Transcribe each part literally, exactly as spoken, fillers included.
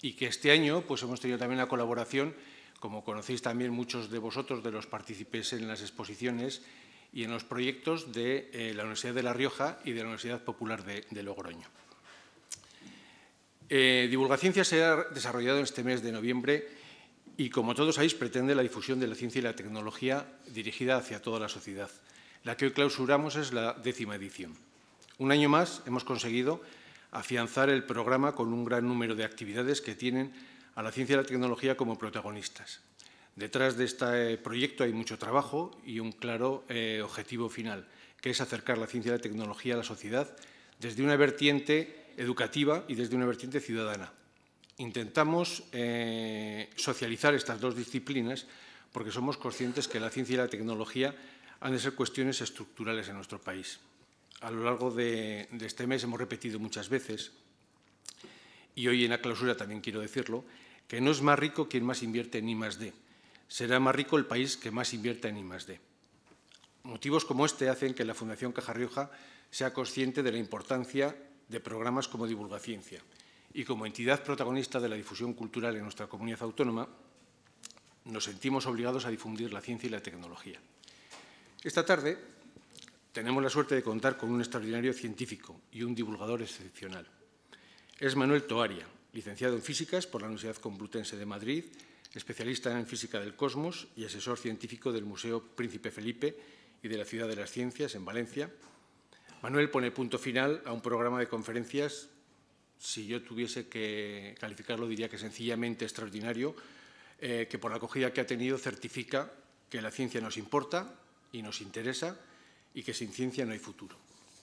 y que este año pues, hemos tenido también la colaboración, como conocéis también muchos de vosotros, de los partícipes en las exposiciones y en los proyectos de eh, la Universidad de La Rioja y de la Universidad Popular de, de Logroño. Eh, Divulgaciencia se ha desarrollado en este mes de noviembre y, como todos sabéis, pretende la difusión de la ciencia y la tecnología dirigida hacia toda la sociedad. La que hoy clausuramos es la décima edición. Un año más hemos conseguido afianzar el programa con un gran número de actividades que tienen a la ciencia y la tecnología como protagonistas. Detrás de este proyecto hay mucho trabajo y un claro eh, objetivo final, que es acercar la ciencia y la tecnología a la sociedad desde una vertiente educativa y desde una vertiente ciudadana. Intentamos eh, socializar estas dos disciplinas porque somos conscientes que la ciencia y la tecnología han de ser cuestiones estructurales en nuestro país. A lo largo de, de este mes hemos repetido muchas veces, y hoy en la clausura también quiero decirlo, que no es más rico quien más invierte en I más D. Será más rico el país que más invierta en I más D. Motivos como este hacen que la Fundación Caja Rioja sea consciente de la importancia de programas como Divulgaciencia y, como entidad protagonista de la difusión cultural en nuestra comunidad autónoma, nos sentimos obligados a difundir la ciencia y la tecnología. Esta tarde tenemos la suerte de contar con un extraordinario científico y un divulgador excepcional. Es Manuel Toaria, licenciado en Físicas por la Universidad Complutense de Madrid, especialista en Física del Cosmos y asesor científico del Museo Príncipe Felipe y de la Ciudad de las Ciencias, en Valencia. Manuel pone punto final a un programa de conferencias, si yo tuviese que calificarlo, diría que sencillamente extraordinario, eh, que por la acogida que ha tenido certifica que la ciencia nos importa y nos interesa y que sin ciencia no hay futuro.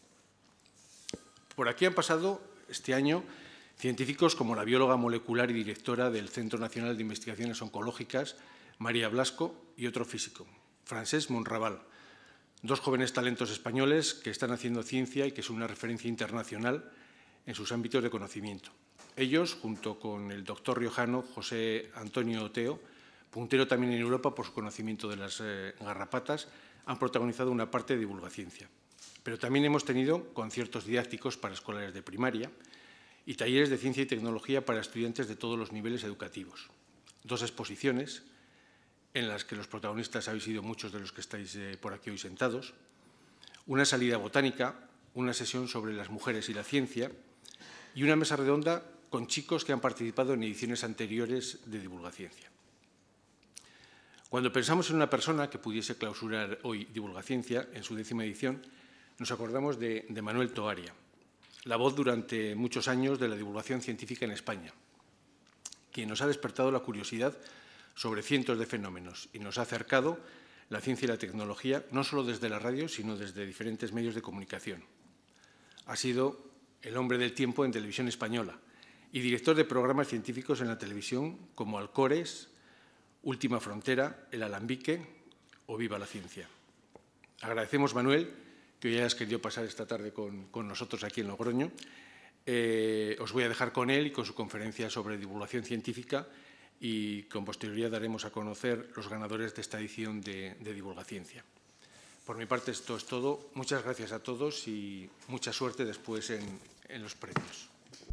Por aquí han pasado este año científicos como la bióloga molecular y directora del Centro Nacional de Investigaciones Oncológicas, María Blasco, y otro físico, Francesc Monrabal, dos jóvenes talentos españoles que están haciendo ciencia y que son una referencia internacional en sus ámbitos de conocimiento. Ellos, junto con el doctor riojano José Antonio Oteo, puntero también en Europa por su conocimiento de las eh, garrapatas, han protagonizado una parte de Divulgaciencia. Pero también hemos tenido conciertos didácticos para escolares de primaria y talleres de ciencia y tecnología para estudiantes de todos los niveles educativos. Dos exposiciones en las que los protagonistas habéis sido muchos de los que estáis eh, por aquí hoy sentados, una salida botánica, una sesión sobre las mujeres y la ciencia y una mesa redonda con chicos que han participado en ediciones anteriores de Divulgaciencia. Cuando pensamos en una persona que pudiese clausurar hoy Divulgaciencia en su décima edición, nos acordamos de, de Manuel Toaria, la voz durante muchos años de la divulgación científica en España, quien nos ha despertado la curiosidad sobre cientos de fenómenos y nos ha acercado la ciencia y la tecnología, no solo desde la radio, sino desde diferentes medios de comunicación. Ha sido el hombre del tiempo en Televisión Española y director de programas científicos en la televisión como Alcores, Última Frontera, El Alambique o Viva la Ciencia. Agradecemos, Manuel, que hoy hayas querido pasar esta tarde con, con nosotros aquí en Logroño. Eh, os voy a dejar con él y con su conferencia sobre divulgación científica y con posterioridad daremos a conocer los ganadores de esta edición de, de Divulgaciencia. Por mi parte, esto es todo. Muchas gracias a todos y mucha suerte después en, en los premios.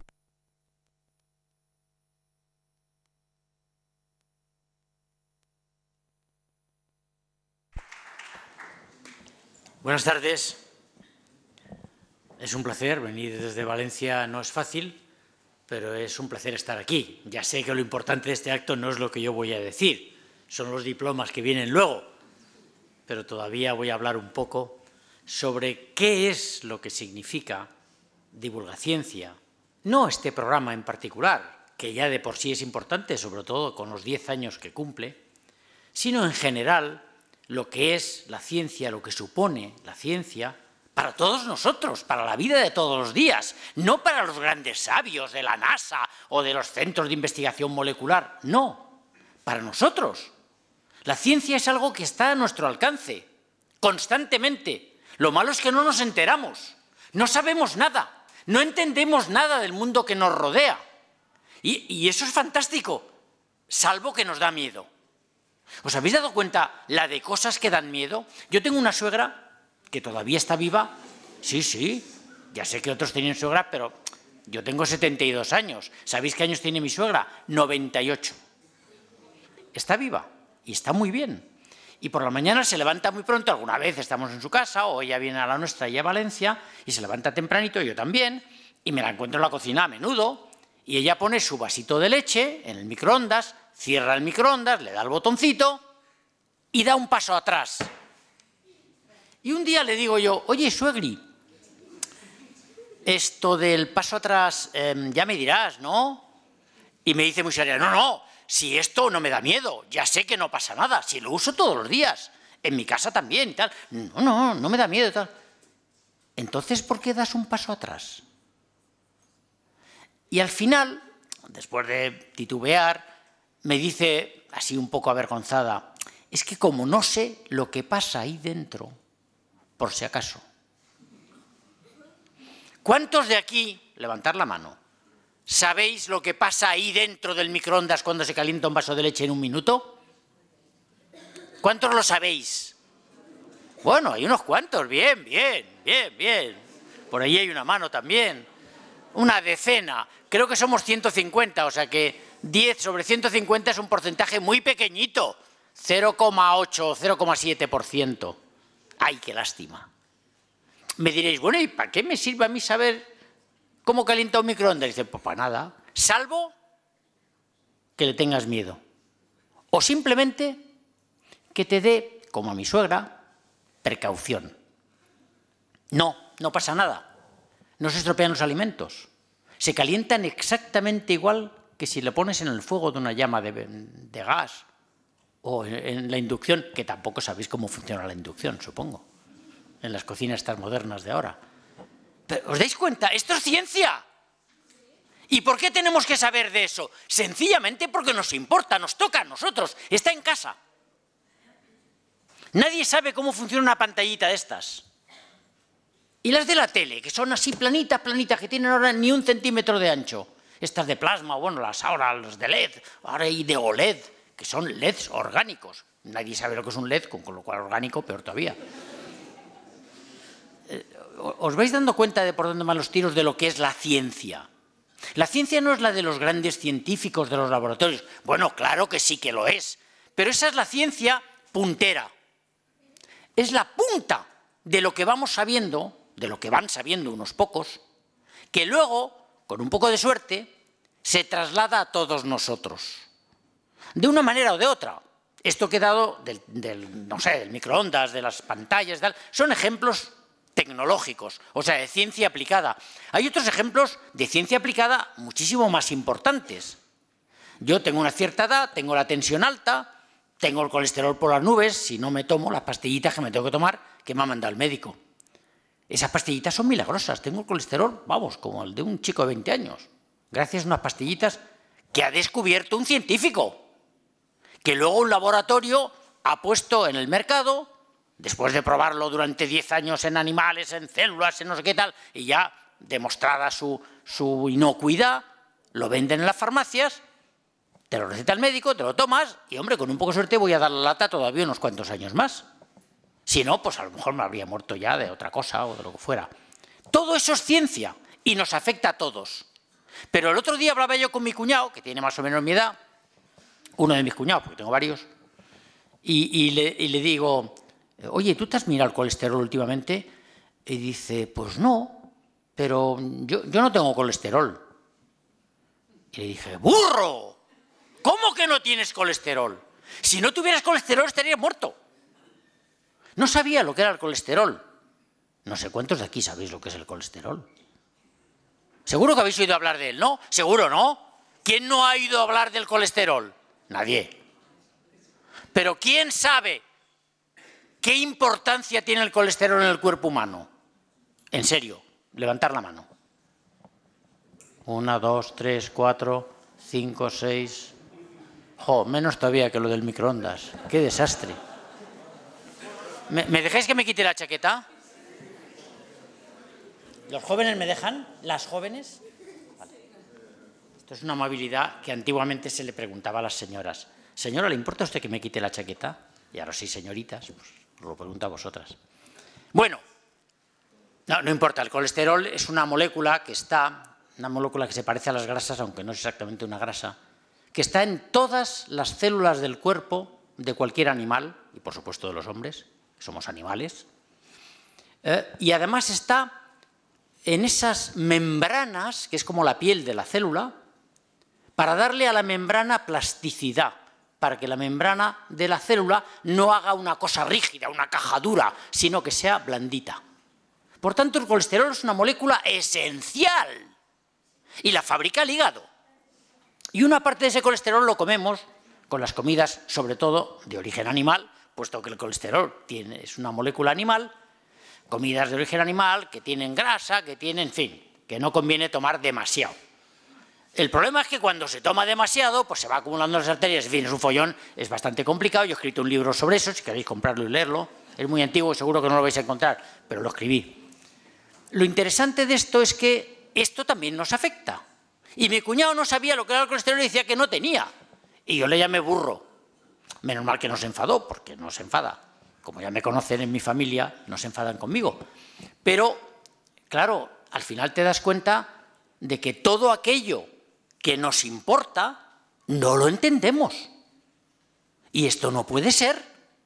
Buenas tardes. Es un placer venir desde Valencia, no es fácil, pero es un placer estar aquí. Ya sé que lo importante de este acto no es lo que yo voy a decir, son los diplomas que vienen luego, pero todavía voy a hablar un poco sobre qué es lo que significa Divulgaciencia. No este programa en particular, que ya de por sí es importante, sobre todo con los diez años que cumple, sino en general lo que es la ciencia, lo que supone la ciencia para todos nosotros, para la vida de todos los días, no para los grandes sabios de la NASA o de los centros de investigación molecular, no, para nosotros. La ciencia es algo que está a nuestro alcance, constantemente. Lo malo es que no nos enteramos, no sabemos nada, no entendemos nada del mundo que nos rodea. Y, y eso es fantástico, salvo que nos da miedo. ¿Os habéis dado cuenta la de cosas que dan miedo? Yo tengo una suegra que todavía está viva. Sí, sí, ya sé que otros tenían suegra, pero Yo tengo setenta y dos años. ¿Sabéis qué años tiene mi suegra? noventa y ocho. Está viva y está muy bien. Y por la mañana se levanta muy pronto, alguna vez estamos en su casa, o ella viene a la nuestra y a Valencia, y se levanta tempranito, yo también, y me la encuentro en la cocina a menudo, y ella pone su vasito de leche en el microondas, cierra el microondas, le da el botoncito y da un paso atrás. Y un día le digo yo, oye, suegri, esto del paso atrás eh, ya me dirás, ¿no? Y me dice muy seria, no, no, si esto no me da miedo, ya sé que no pasa nada, si lo uso todos los días, en mi casa también y tal. No, no, no me da miedo y tal. Entonces, ¿por qué das un paso atrás? Y al final, después de titubear, me dice, así un poco avergonzada, es que como no sé lo que pasa ahí dentro, por si acaso. ¿Cuántos de aquí, levantar la mano, sabéis lo que pasa ahí dentro del microondas cuando se calienta un vaso de leche en un minuto? ¿Cuántos lo sabéis? Bueno, hay unos cuantos, bien, bien, bien, bien. Por ahí hay una mano también. Una decena. Creo que somos ciento cincuenta, o sea que diez sobre ciento cincuenta es un porcentaje muy pequeñito. cero coma ocho o cero coma siete por ciento. ¡Ay, qué lástima! Me diréis, bueno, ¿y para qué me sirve a mí saber cómo calienta un microondas? Y dice, pues para nada. Salvo que le tengas miedo. O simplemente que te dé, como a mi suegra, precaución. No, no pasa nada. No se estropean los alimentos. Se calientan exactamente igual que si le pones en el fuego de una llama de, de gas o en, en la inducción, que tampoco sabéis cómo funciona la inducción, supongo, en las cocinas estas modernas de ahora. Pero, ¿os dais cuenta? ¡Esto es ciencia! ¿Y por qué tenemos que saber de eso? Sencillamente porque nos importa, nos toca a nosotros, está en casa. Nadie sabe cómo funciona una pantallita de estas. Y las de la tele, que son así planitas, planitas, que tienen ahora ni un centímetro de ancho. Estas de plasma, bueno, las ahora, las de L E D, ahora hay de O L E D, que son L E Ds orgánicos. Nadie sabe lo que es un L E D, con lo cual orgánico, peor todavía. ¿Os vais dando cuenta de por dónde van los tiros de lo que es la ciencia? La ciencia no es la de los grandes científicos de los laboratorios. Bueno, claro que sí que lo es. Pero esa es la ciencia puntera. Es la punta de lo que vamos sabiendo, de lo que van sabiendo unos pocos, que luego, con un poco de suerte, se traslada a todos nosotros. De una manera o de otra. Esto que he dado del, del, no sé, del microondas, de las pantallas, tal, son ejemplos tecnológicos, o sea, de ciencia aplicada. Hay otros ejemplos de ciencia aplicada muchísimo más importantes. Yo tengo una cierta edad, tengo la tensión alta, tengo el colesterol por las nubes, si no me tomo las pastillitas que me tengo que tomar, que me ha mandado el médico. Esas pastillitas son milagrosas, tengo el colesterol, vamos, como el de un chico de veinte años, gracias a unas pastillitas que ha descubierto un científico, que luego un laboratorio ha puesto en el mercado, después de probarlo durante diez años en animales, en células, en no sé qué tal, y ya demostrada su, su inocuidad, lo venden en las farmacias, te lo receta el médico, te lo tomas, y hombre, con un poco de suerte voy a dar la lata todavía unos cuantos años más. Si no, pues a lo mejor me habría muerto ya de otra cosa o de lo que fuera. Todo eso es ciencia y nos afecta a todos. Pero el otro día hablaba yo con mi cuñado, que tiene más o menos mi edad, uno de mis cuñados, porque tengo varios, y, y, le, y le digo, oye, ¿tú te has mirado el colesterol últimamente? Y dice, pues no, pero yo, yo no tengo colesterol. Y le dije, ¡burro! ¿Cómo que no tienes colesterol? Si no tuvieras colesterol estarías muerto. No sabía lo que era el colesterol. No sé cuántos de aquí sabéis lo que es el colesterol. Seguro que habéis oído hablar de él, ¿no? Seguro, ¿no? ¿Quién no ha oído hablar del colesterol? Nadie. Pero ¿quién sabe qué importancia tiene el colesterol en el cuerpo humano? En serio, levantar la mano. Una, dos, tres, cuatro, cinco, seis... Jo, menos todavía que lo del microondas. ¡Qué desastre! ¿Me, ¿Me dejáis que me quite la chaqueta? ¿Los jóvenes me dejan? ¿Las jóvenes? Vale. Esto es una amabilidad que antiguamente se le preguntaba a las señoras. Señora, ¿le importa a usted que me quite la chaqueta? Y ahora sí, señoritas, pues os lo pregunto a vosotras. Bueno, no, no importa, el colesterol es una molécula que está una molécula que se parece a las grasas, aunque no es exactamente una grasa, que está en todas las células del cuerpo de cualquier animal, y por supuesto de los hombres, que somos animales, eh, y además está en esas membranas, que es como la piel de la célula, para darle a la membrana plasticidad, para que la membrana de la célula no haga una cosa rígida, una caja dura, sino que sea blandita. Por tanto, el colesterol es una molécula esencial y la fabrica el hígado. Y una parte de ese colesterol lo comemos con las comidas, sobre todo de origen animal, puesto que el colesterol tiene, es una molécula animal, comidas de origen animal que tienen grasa, que tienen, en fin, que no conviene tomar demasiado. El problema es que cuando se toma demasiado, pues se va acumulando en las arterias, en fin, es un follón, es bastante complicado. Yo he escrito un libro sobre eso, si queréis comprarlo y leerlo. Es muy antiguo, seguro que no lo vais a encontrar, pero lo escribí. Lo interesante de esto es que esto también nos afecta. Y mi cuñado no sabía lo que era el colesterol y decía que no tenía. Y yo le llamé burro. Menos mal que no se enfadó, porque no se enfada. Como ya me conocen en mi familia, no se enfadan conmigo. Pero, claro, al final te das cuenta de que todo aquello que nos importa no lo entendemos. Y esto no puede ser.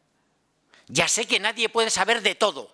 Ya sé que nadie puede saber de todo.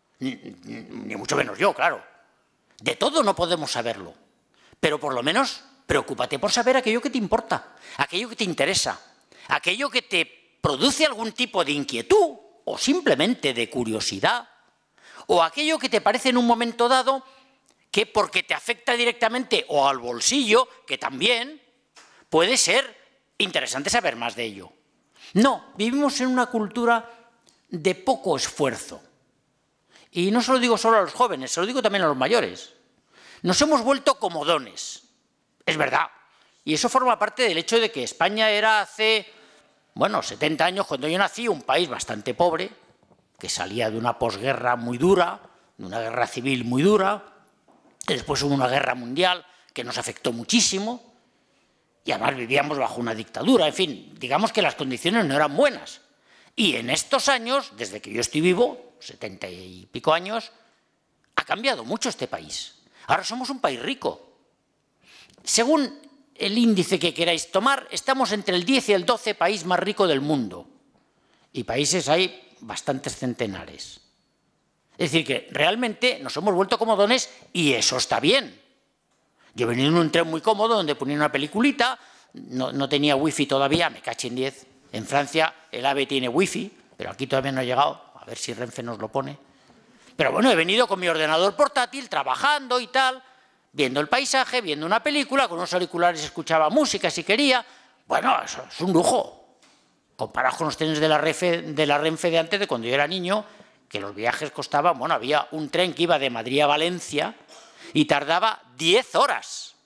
Ni mucho menos yo, claro. De todo no podemos saberlo. Pero por lo menos preocúpate por saber aquello que te importa, aquello que te interesa, aquello que te produce algún tipo de inquietud o simplemente de curiosidad, o aquello que te parece en un momento dado que porque te afecta directamente o al bolsillo, que también puede ser interesante saber más de ello. No, vivimos en una cultura de poco esfuerzo. Y no se lo digo solo a los jóvenes, se lo digo también a los mayores. Nos hemos vuelto comodones, es verdad. Y eso forma parte del hecho de que España era hace, bueno, setenta años, cuando yo nací, un país bastante pobre, que salía de una posguerra muy dura, de una guerra civil muy dura, y después hubo una guerra mundial que nos afectó muchísimo, y además vivíamos bajo una dictadura, en fin, digamos que las condiciones no eran buenas. Y en estos años, desde que yo estoy vivo, setenta y pico años, ha cambiado mucho este país. Ahora somos un país rico. Según el índice que queráis tomar, estamos entre el diez y el doce país más rico del mundo. Y países hay bastantes centenares. Es decir, que realmente nos hemos vuelto comodones y eso está bien. Yo he venido en un tren muy cómodo donde ponía una peliculita, no, no tenía wifi todavía, me caché en diez. En Francia el AVE tiene wifi, pero aquí todavía no ha llegado, a ver si Renfe nos lo pone. Pero bueno, he venido con mi ordenador portátil, trabajando y tal, viendo el paisaje, viendo una película, con unos auriculares escuchaba música si quería. Bueno, eso es un lujo. Comparado con los trenes de la, Renfe, de la Renfe de antes, de cuando yo era niño, que los viajes costaban, bueno, había un tren que iba de Madrid a Valencia y tardaba diez horas.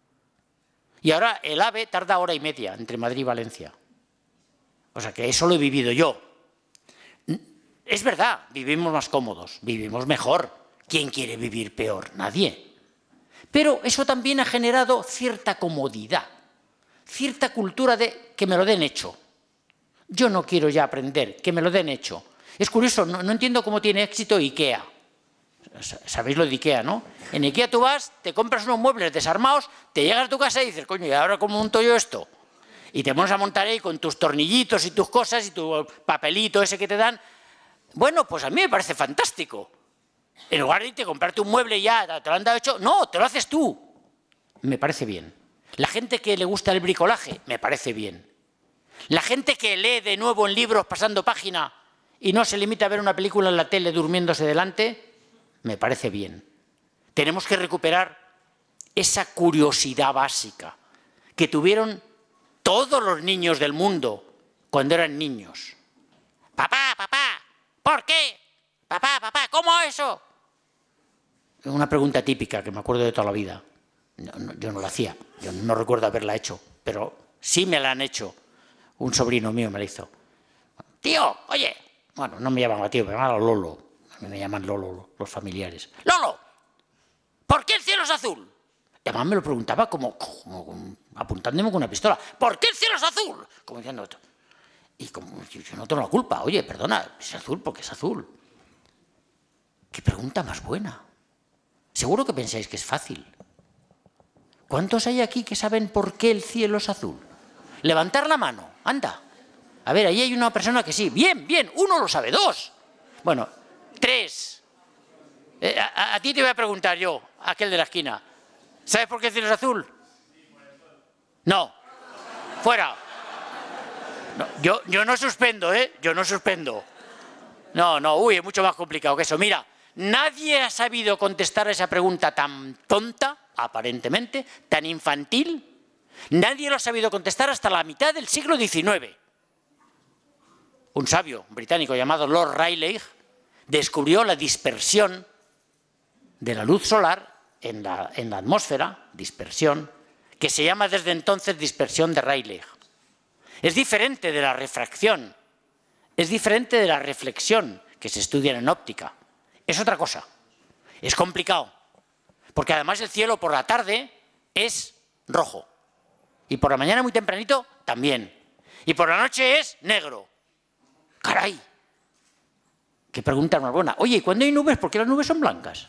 Y ahora el AVE tarda hora y media entre Madrid y Valencia. O sea que eso lo he vivido yo. Es verdad, vivimos más cómodos, vivimos mejor. ¿Quién quiere vivir peor? Nadie. Pero eso también ha generado cierta comodidad, cierta cultura de que me lo den hecho. Yo no quiero ya aprender, que me lo den hecho. Es curioso, no, no entiendo cómo tiene éxito IKEA. Sabéis lo de IKEA, ¿no? En IKEA tú vas, te compras unos muebles desarmados, te llegas a tu casa y dices, coño, ¿y ahora cómo monto yo esto? Y te pones a montar ahí con tus tornillitos y tus cosas y tu papelito ese que te dan. Bueno, pues a mí me parece fantástico. En lugar de irte a comprarte un mueble y ya te lo han dado hecho, no, te lo haces tú. Me parece bien. La gente que le gusta el bricolaje, me parece bien. La gente que lee de nuevo en libros pasando página y no se limita a ver una película en la tele durmiéndose delante, me parece bien. Tenemos que recuperar esa curiosidad básica que tuvieron todos los niños del mundo cuando eran niños. Papá, papá, ¿por qué? Papá, papá, ¿cómo eso? Una pregunta típica que me acuerdo de toda la vida. No, no, yo no la hacía, yo no recuerdo haberla hecho, pero sí me la han hecho. Un sobrino mío me la hizo. Tío, oye, bueno, no me llamaban tío, me llamaban Lolo. A mí me llaman Lolo los familiares. Lolo, ¿por qué el cielo es azul? Y además me lo preguntaba como, como apuntándome con una pistola. ¿Por qué el cielo es azul? Como diciendo, y como yo no tengo la culpa. Oye, perdona, es azul porque es azul. ¿Qué pregunta más buena? Seguro que pensáis que es fácil. ¿Cuántos hay aquí que saben por qué el cielo es azul? Levantar la mano, anda. A ver, ahí hay una persona que sí. Bien, bien, uno lo sabe, dos. Bueno, tres. Eh, a, a ti te voy a preguntar yo, aquel de la esquina. ¿Sabes por qué el cielo es azul? No. Fuera. No, yo, yo no suspendo, ¿eh? Yo no suspendo. No, no, uy, es mucho más complicado que eso. Mira, nadie ha sabido contestar a esa pregunta tan tonta, aparentemente, tan infantil. Nadie lo ha sabido contestar hasta la mitad del siglo diecinueve. Un sabio británico llamado Lord Rayleigh descubrió la dispersión de la luz solar en la, en la atmósfera, dispersión, que se llama desde entonces dispersión de Rayleigh. Es diferente de la refracción, es diferente de la reflexión que se estudia en óptica. Es otra cosa, es complicado, porque además el cielo por la tarde es rojo y por la mañana muy tempranito también, y por la noche es negro. ¡Caray! Qué pregunta más buena. Oye, ¿y cuando hay nubes, por qué las nubes son blancas?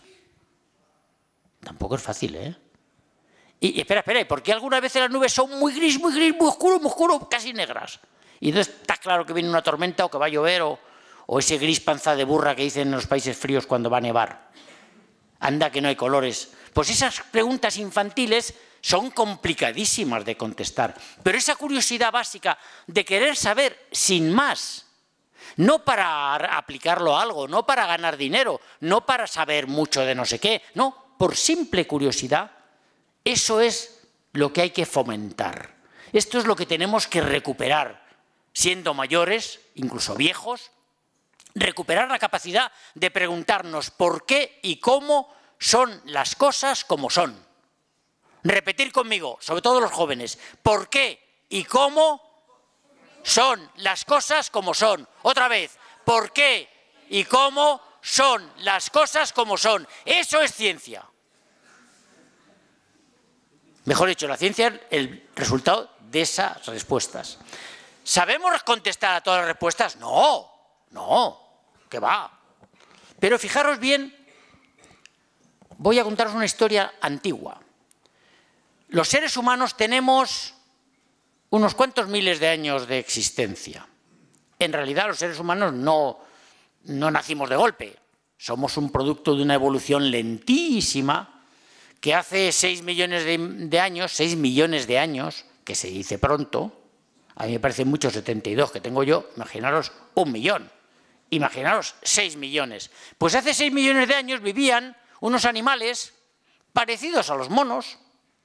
Tampoco es fácil, ¿eh? Y, y espera, espera, ¿y por qué algunas veces las nubes son muy gris, muy gris, muy oscuro, muy oscuro, casi negras? Y entonces está claro que viene una tormenta o que va a llover o, o ese gris panza de burra que dicen en los países fríos cuando va a nevar. Anda que no hay colores. Pues esas preguntas infantiles son complicadísimas de contestar. Pero esa curiosidad básica de querer saber sin más, no para aplicarlo a algo, no para ganar dinero, no para saber mucho de no sé qué, no, por simple curiosidad, eso es lo que hay que fomentar. Esto es lo que tenemos que recuperar, siendo mayores, incluso viejos, recuperar la capacidad de preguntarnos por qué y cómo son las cosas como son. Repetir conmigo, sobre todo los jóvenes, por qué y cómo son las cosas como son. Otra vez, por qué y cómo son las cosas como son. Eso es ciencia. Mejor dicho, la ciencia es el resultado de esas respuestas. ¿Sabemos contestar a todas las respuestas? No, no, que va. Pero fijaros bien, voy a contaros una historia antigua. Los seres humanos tenemos unos cuantos miles de años de existencia. En realidad los seres humanos no, no nacimos de golpe. Somos un producto de una evolución lentísima que hace seis millones de, de años, seis millones de años, que se dice pronto, a mí me parecen muchos setenta y dos que tengo yo, imaginaros un millón, imaginaros seis millones. Pues hace seis millones de años vivían unos animales parecidos a los monos,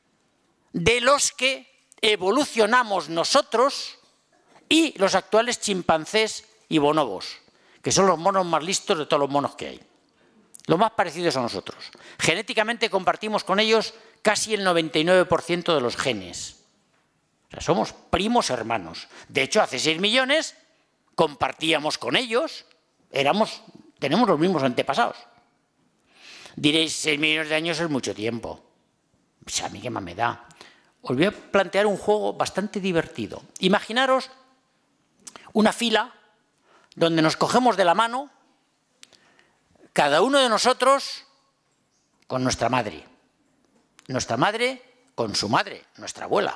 de los que evolucionamos nosotros y los actuales chimpancés y bonobos, que son los monos más listos de todos los monos que hay. Los más parecidos a nosotros. Genéticamente compartimos con ellos casi el noventa y nueve por ciento de los genes. O sea, somos primos hermanos. De hecho, hace seis millones compartíamos con ellos, éramos, tenemos los mismos antepasados. Diréis, seis millones de años es mucho tiempo. Pues a mí qué más me da. Os voy a plantear un juego bastante divertido. Imaginaros una fila donde nos cogemos de la mano cada uno de nosotros con nuestra madre. Nuestra madre con su madre, nuestra abuela.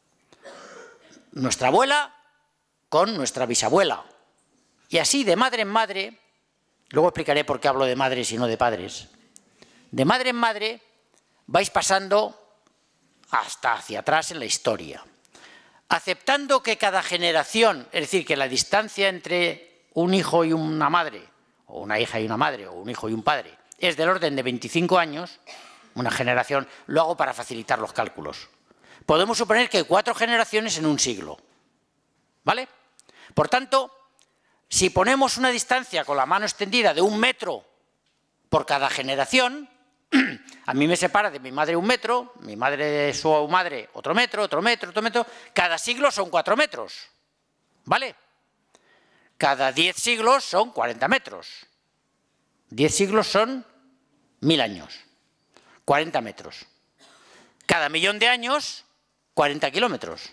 Nuestra abuela con nuestra bisabuela. Y así, de madre en madre, luego explicaré por qué hablo de madres y no de padres. De madre en madre vais pasando hasta hacia atrás en la historia, aceptando que cada generación, es decir, que la distancia entre un hijo y una madre, o una hija y una madre, o un hijo y un padre, es del orden de veinticinco años, una generación, lo hago para facilitar los cálculos. Podemos suponer que hay cuatro generaciones en un siglo, ¿vale? Por tanto, si ponemos una distancia con la mano extendida de un metro por cada generación, a mí me separa de mi madre un metro, mi madre de su madre otro metro, otro metro, otro metro, cada siglo son cuatro metros, ¿vale? Cada diez siglos son cuarenta metros. Diez siglos son mil años. cuarenta metros. Cada millón de años, cuarenta kilómetros.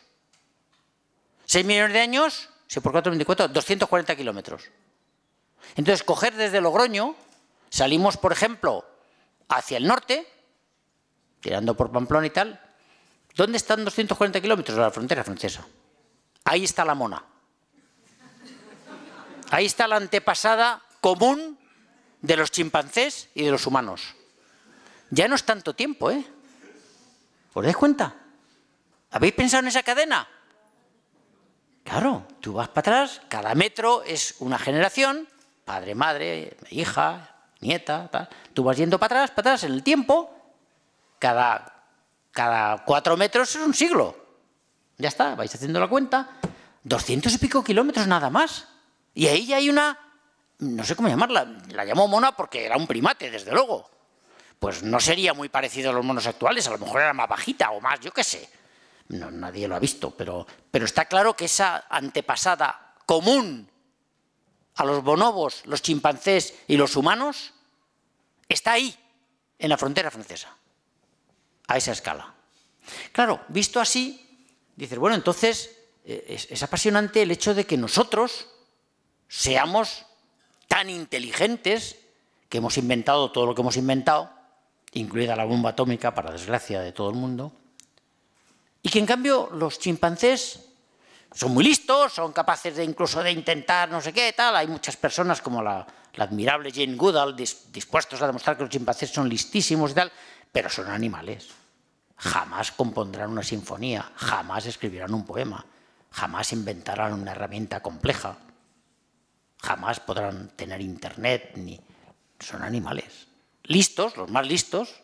seis millones de años, seis por cuatro, veinticuatro, doscientos cuarenta kilómetros. Entonces, coger desde Logroño, salimos, por ejemplo, hacia el norte, tirando por Pamplona y tal, ¿Dónde están doscientos cuarenta kilómetros de la frontera francesa? Ahí está la mona. Ahí está la antepasada común de los chimpancés y de los humanos. Ya no es tanto tiempo, ¿eh? ¿Os dais cuenta? ¿Habéis pensado en esa cadena? Claro, tú vas para atrás, cada metro es una generación, padre, madre, hija, nieta, tal. Tú vas yendo para atrás, para atrás en el tiempo, cada, cada cuatro metros es un siglo. Ya está, vais haciendo la cuenta, doscientos y pico kilómetros nada más. Y ahí ya hay una, no sé cómo llamarla, la llamo mona porque era un primate, desde luego. Pues no sería muy parecido a los monos actuales, a lo mejor era más bajita o más, yo qué sé. No, nadie lo ha visto, pero, pero está claro que esa antepasada común a los bonobos, los chimpancés y los humanos está ahí, en la frontera francesa, a esa escala. Claro, visto así, dices, bueno, entonces es, es apasionante el hecho de que nosotros seamos tan inteligentes que hemos inventado todo lo que hemos inventado, incluida la bomba atómica, para desgracia de todo el mundo, y que en cambio los chimpancés son muy listos, son capaces de incluso de intentar no sé qué, tal. Hay muchas personas como la, la admirable Jane Goodall dis, dispuestos a demostrar que los chimpancés son listísimos y tal, pero son animales. Jamás compondrán una sinfonía, jamás escribirán un poema, jamás inventarán una herramienta compleja, jamás podrán tener internet, ni son animales. Listos, los más listos,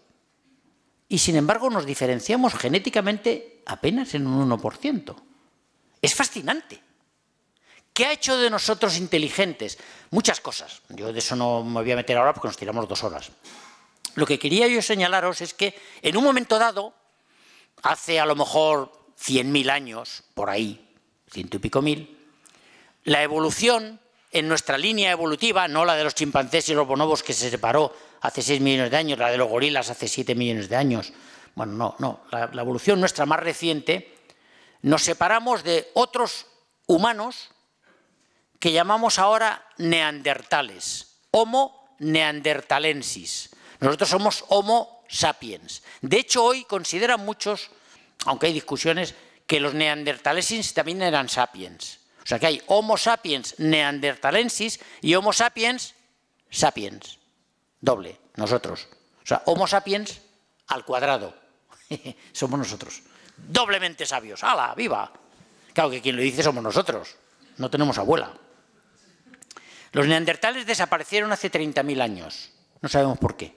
y sin embargo nos diferenciamos genéticamente apenas en un uno por ciento. Es fascinante. ¿Qué ha hecho de nosotros inteligentes? Muchas cosas. Yo de eso no me voy a meter ahora porque nos tiramos dos horas. Lo que quería yo señalaros es que en un momento dado, hace a lo mejor cien mil años, por ahí, ciento y pico mil, la evolución en nuestra línea evolutiva, no la de los chimpancés y los bonobos que se separó hace seis millones de años, la de los gorilas hace siete millones de años. Bueno, no, no. La, la evolución nuestra más reciente, nos separamos de otros humanos que llamamos ahora neandertales, Homo neanderthalensis. Nosotros somos Homo sapiens. De hecho, hoy consideran muchos, aunque hay discusiones, que los neanderthalensis también eran sapiens. O sea que hay Homo sapiens neanderthalensis y Homo sapiens sapiens. Doble, nosotros. O sea, Homo sapiens al cuadrado. Somos nosotros. Doblemente sabios. ¡Hala, viva! Claro que quien lo dice somos nosotros. No tenemos abuela. Los neandertales desaparecieron hace treinta mil años. No sabemos por qué.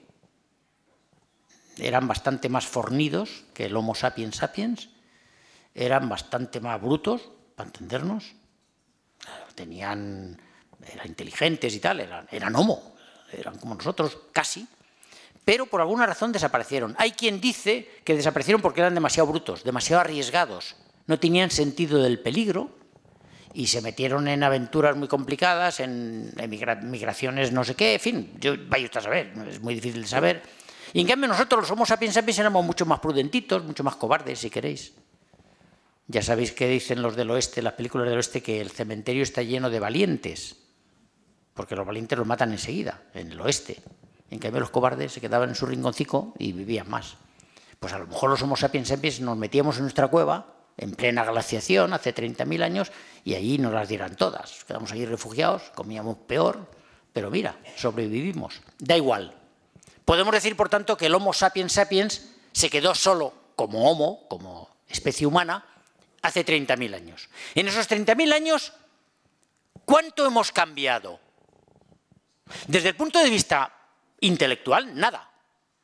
Eran bastante más fornidos que el Homo sapiens sapiens. Eran bastante más brutos, para entendernos. Tenían, eran inteligentes y tal, eran, eran homo, eran como nosotros, casi, pero por alguna razón desaparecieron. Hay quien dice que desaparecieron porque eran demasiado brutos, demasiado arriesgados, no tenían sentido del peligro y se metieron en aventuras muy complicadas, en emigra migraciones no sé qué, en fin, yo, vaya usted a saber, es muy difícil de saber. Y en cambio nosotros, los Homo sapiens sapiens, éramos mucho más prudentitos, mucho más cobardes, si queréis. Ya sabéis que dicen los del oeste, las películas del oeste, que el cementerio está lleno de valientes, porque los valientes los matan enseguida, en el oeste. En cambio los cobardes se quedaban en su rinconcico y vivían más. Pues a lo mejor los Homo sapiens sapiens nos metíamos en nuestra cueva, en plena glaciación, hace treinta mil años, y allí nos las dieran todas. Quedamos allí refugiados, comíamos peor, pero mira, sobrevivimos. Da igual. Podemos decir, por tanto, que el Homo sapiens sapiens se quedó solo como homo, como especie humana, hace treinta mil años. En esos treinta mil años, ¿cuánto hemos cambiado? Desde el punto de vista intelectual, nada.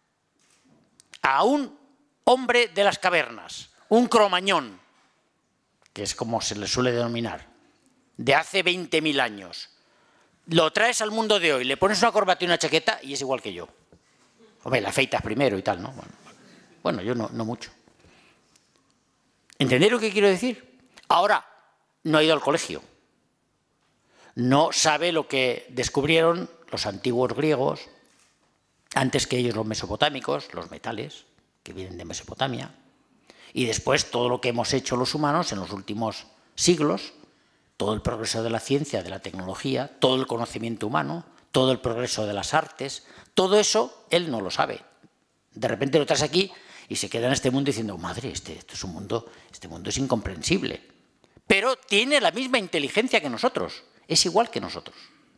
A un hombre de las cavernas, un cromañón, que es como se le suele denominar, de hace veinte mil años, lo traes al mundo de hoy, le pones una corbata y una chaqueta y es igual que yo. Hombre, la afeitas primero y tal, ¿no? Bueno, bueno yo no, no mucho. ¿Entendéis lo que quiero decir? Ahora, no ha ido al colegio. No sabe lo que descubrieron los antiguos griegos, antes que ellos los mesopotámicos, los metales, que vienen de Mesopotamia, y después todo lo que hemos hecho los humanos en los últimos siglos, todo el progreso de la ciencia, de la tecnología, todo el conocimiento humano, todo el progreso de las artes, todo eso él no lo sabe. De repente lo traes aquí y se queda en este mundo diciendo, madre, este, este es un mundo, este mundo es incomprensible. Pero tiene la misma inteligencia que nosotros, es igual que nosotros.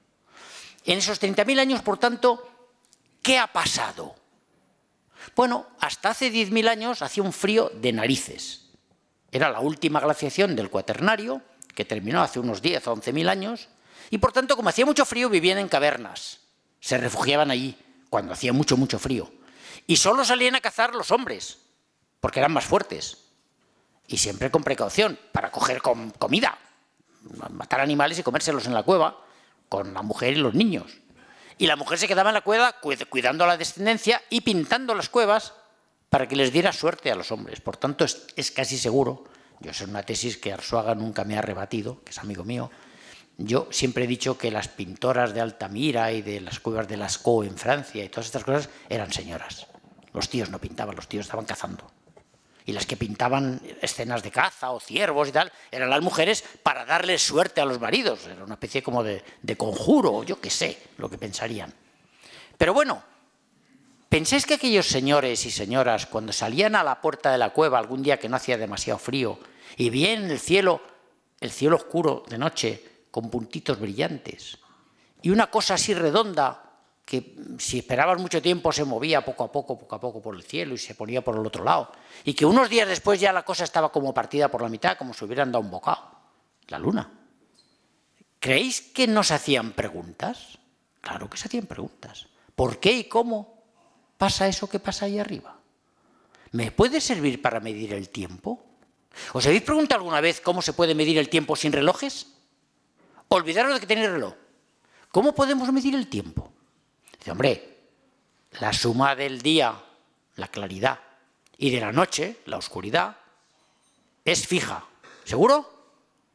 En esos treinta mil años, por tanto, ¿qué ha pasado? Bueno, hasta hace diez mil años hacía un frío de narices. Era la última glaciación del Cuaternario, que terminó hace unos diez o once mil años, y por tanto, como hacía mucho frío, vivían en cavernas. Se refugiaban allí, cuando hacía mucho, mucho frío. Y solo salían a cazar los hombres, porque eran más fuertes. Y siempre con precaución, para coger com- comida. Matar animales y comérselos en la cueva, con la mujer y los niños. Y la mujer se quedaba en la cueva cuidando a la descendencia y pintando las cuevas para que les diera suerte a los hombres. Por tanto, es, es casi seguro, yo sé una tesis que Arzuaga nunca me ha rebatido, que es amigo mío, yo siempre he dicho que las pintoras de Altamira y de las cuevas de Lascaux en Francia y todas estas cosas eran señoras. Los tíos no pintaban, los tíos estaban cazando. Y las que pintaban escenas de caza o ciervos y tal, eran las mujeres para darles suerte a los maridos. Era una especie como de, de conjuro, yo qué sé, lo que pensarían. Pero bueno, ¿pensáis que aquellos señores y señoras, cuando salían a la puerta de la cueva algún día que no hacía demasiado frío, y veían en el cielo, el cielo oscuro de noche, con puntitos brillantes, y una cosa así redonda, que si esperabas mucho tiempo se movía poco a poco, poco a poco por el cielo y se ponía por el otro lado, y que unos días después ya la cosa estaba como partida por la mitad, como si hubieran dado un bocado? La luna. ¿Creéis que no se hacían preguntas? Claro que se hacían preguntas. ¿Por qué y cómo pasa eso que pasa ahí arriba? ¿Me puede servir para medir el tiempo? ¿Os habéis preguntado alguna vez cómo se puede medir el tiempo sin relojes? Olvidaros de que tenéis reloj. ¿Cómo podemos medir el tiempo? Dice, hombre, la suma del día, la claridad, y de la noche, la oscuridad, es fija. ¿Seguro?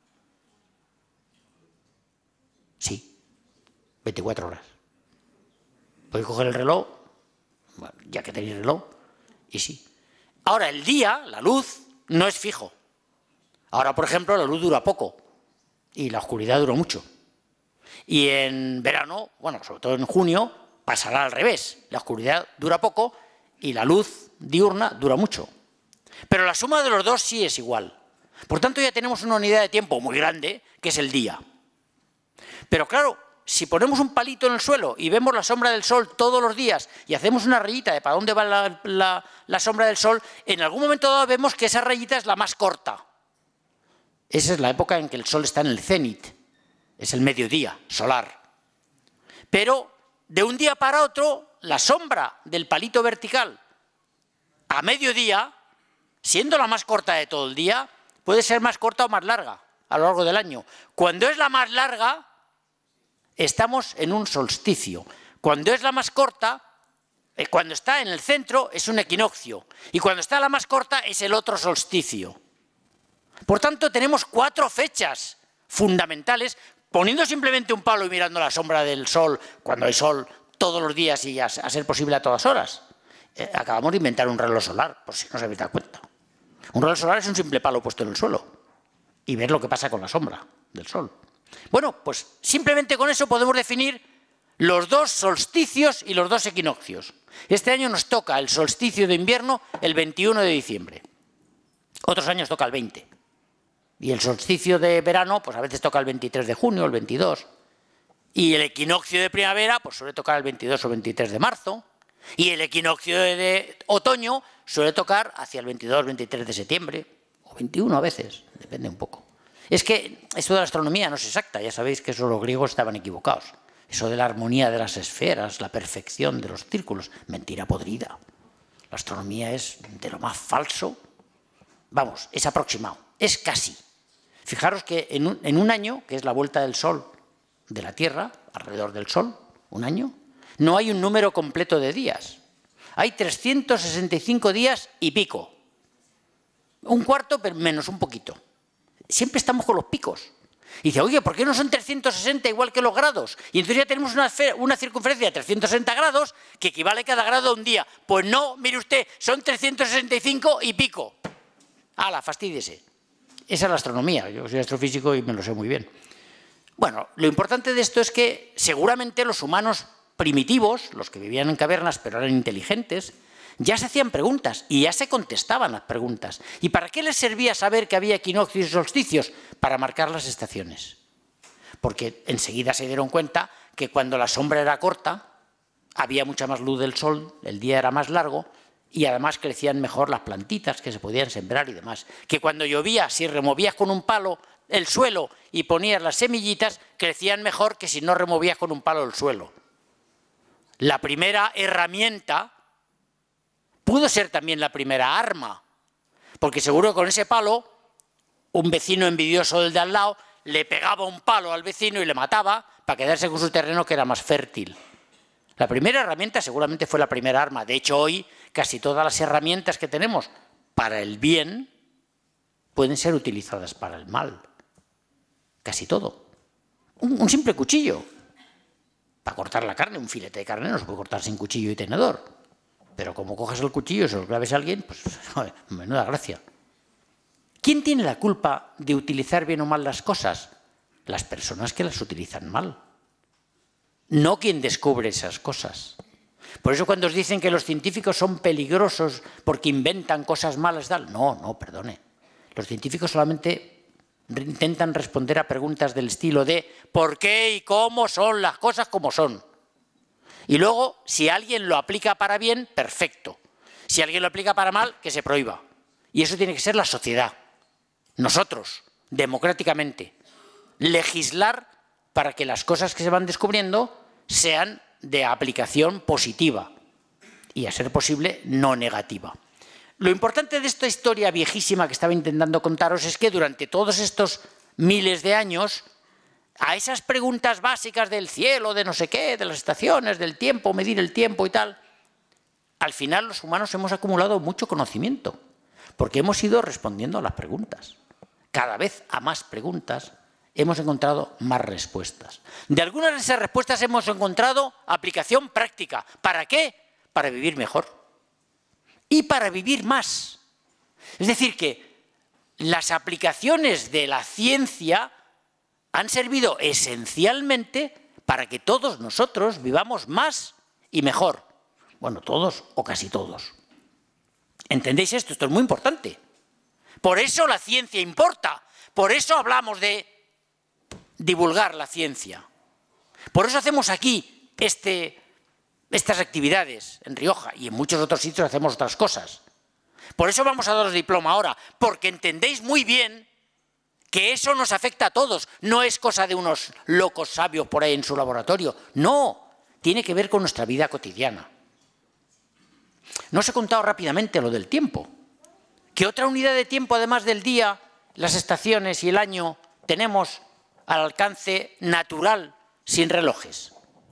Sí, veinticuatro horas. Podéis coger el reloj, bueno, ya que tenéis reloj, y sí. Ahora, el día, la luz, no es fijo. Ahora, por ejemplo, la luz dura poco y la oscuridad dura mucho. Y en verano, bueno, sobre todo en junio, pasará al revés. La oscuridad dura poco y la luz diurna dura mucho. Pero la suma de los dos sí es igual. Por tanto, ya tenemos una unidad de tiempo muy grande, que es el día. Pero claro, si ponemos un palito en el suelo y vemos la sombra del sol todos los días y hacemos una rayita de para dónde va la, la, la sombra del sol, en algún momento dado vemos que esa rayita es la más corta. Esa es la época en que el sol está en el cenit. Es el mediodía solar. Pero de un día para otro, la sombra del palito vertical a mediodía, siendo la más corta de todo el día, puede ser más corta o más larga a lo largo del año. Cuando es la más larga, estamos en un solsticio. Cuando es la más corta, eh, cuando está en el centro, es un equinoccio. Y cuando está la más corta, es el otro solsticio. Por tanto, tenemos cuatro fechas fundamentales. Poniendo simplemente un palo y mirando la sombra del sol, cuando hay sol todos los días y a, a ser posible a todas horas, eh, acabamos de inventar un reloj solar, por si no os habéis dado cuenta. Un reloj solar es un simple palo puesto en el suelo y ver lo que pasa con la sombra del sol. Bueno, pues simplemente con eso podemos definir los dos solsticios y los dos equinoccios. Este año nos toca el solsticio de invierno el veintiuno de diciembre. Otros años toca el veinte. Y el solsticio de verano, pues a veces toca el veintitrés de junio, el veintidós. Y el equinoccio de primavera, pues suele tocar el veintidós o veintitrés de marzo. Y el equinoccio de, de otoño suele tocar hacia el veintidós, veintitrés de septiembre. O veintiuno a veces, depende un poco. Es que esto de la astronomía no es exacta, ya sabéis que eso los griegos estaban equivocados. Eso de la armonía de las esferas, la perfección de los círculos, mentira podrida. La astronomía es de lo más falso. Vamos, es aproximado, es casi. Fijaros que en un, en un año, que es la vuelta del Sol de la Tierra, alrededor del Sol, un año, no hay un número completo de días. Hay trescientos sesenta y cinco días y pico. Un cuarto, pero menos un poquito. Siempre estamos con los picos. Y dice, oye, ¿por qué no son trescientos sesenta igual que los grados? Y entonces ya tenemos una, una circunferencia de trescientos sesenta grados que equivale cada grado a un día. Pues no, mire usted, son trescientos sesenta y cinco y pico. ¡Hala, fastídiese! Esa es la astronomía. Yo soy astrofísico y me lo sé muy bien. Bueno, lo importante de esto es que seguramente los humanos primitivos, los que vivían en cavernas pero eran inteligentes, Ya se hacían preguntas y ya se contestaban las preguntas. ¿Y para qué les servía saber que había equinoccios y solsticios? Para marcar las estaciones. Porque enseguida se dieron cuenta que cuando la sombra era corta, había mucha más luz del sol, el día era más largo y además crecían mejor las plantitas que se podían sembrar y demás. Que cuando llovía, si removías con un palo el suelo y ponías las semillitas, crecían mejor que si no removías con un palo el suelo. La primera herramienta pudo ser también la primera arma, porque seguro que con ese palo, un vecino envidioso del de al lado le pegaba un palo al vecino y le mataba para quedarse con su terreno que era más fértil. La primera herramienta seguramente fue la primera arma. De hecho, hoy casi todas las herramientas que tenemos para el bien pueden ser utilizadas para el mal. Casi todo. Un, un simple cuchillo. Para cortar la carne, un filete de carne no se puede cortar sin cuchillo y tenedor. Pero como coges el cuchillo y se lo claves a alguien, pues joder, menuda gracia. ¿Quién tiene la culpa de utilizar bien o mal las cosas? Las personas que las utilizan mal. No quien descubre esas cosas. Por eso cuando os dicen que los científicos son peligrosos porque inventan cosas malas, tal, no, no, perdone. Los científicos solamente intentan responder a preguntas del estilo de ¿por qué y cómo son las cosas como son? Y luego, si alguien lo aplica para bien, perfecto. Si alguien lo aplica para mal, que se prohíba. Y eso tiene que ser la sociedad. Nosotros, democráticamente, legislar para que las cosas que se van descubriendo sean de aplicación positiva y, a ser posible, no negativa. Lo importante de esta historia viejísima que estaba intentando contaros es que durante todos estos miles de años, a esas preguntas básicas del cielo, de no sé qué, de las estaciones, del tiempo, medir el tiempo y tal, al final los humanos hemos acumulado mucho conocimiento, porque hemos ido respondiendo a las preguntas. Cada vez a más preguntas hemos encontrado más respuestas. De algunas de esas respuestas hemos encontrado aplicación práctica. ¿Para qué? Para vivir mejor. Y para vivir más. Es decir, que las aplicaciones de la ciencia han servido esencialmente para que todos nosotros vivamos más y mejor. Bueno, todos o casi todos. ¿Entendéis esto? Esto es muy importante. Por eso la ciencia importa. Por eso hablamos de divulgar la ciencia. Por eso hacemos aquí este, estas actividades en Rioja y en muchos otros sitios hacemos otras cosas. Por eso vamos a daros diploma ahora, porque entendéis muy bien que eso nos afecta a todos. No es cosa de unos locos sabios por ahí en su laboratorio. No, tiene que ver con nuestra vida cotidiana. No os he contado rápidamente lo del tiempo. ¿Qué otra unidad de tiempo, además del día, las estaciones y el año, tenemos al alcance natural sin relojes?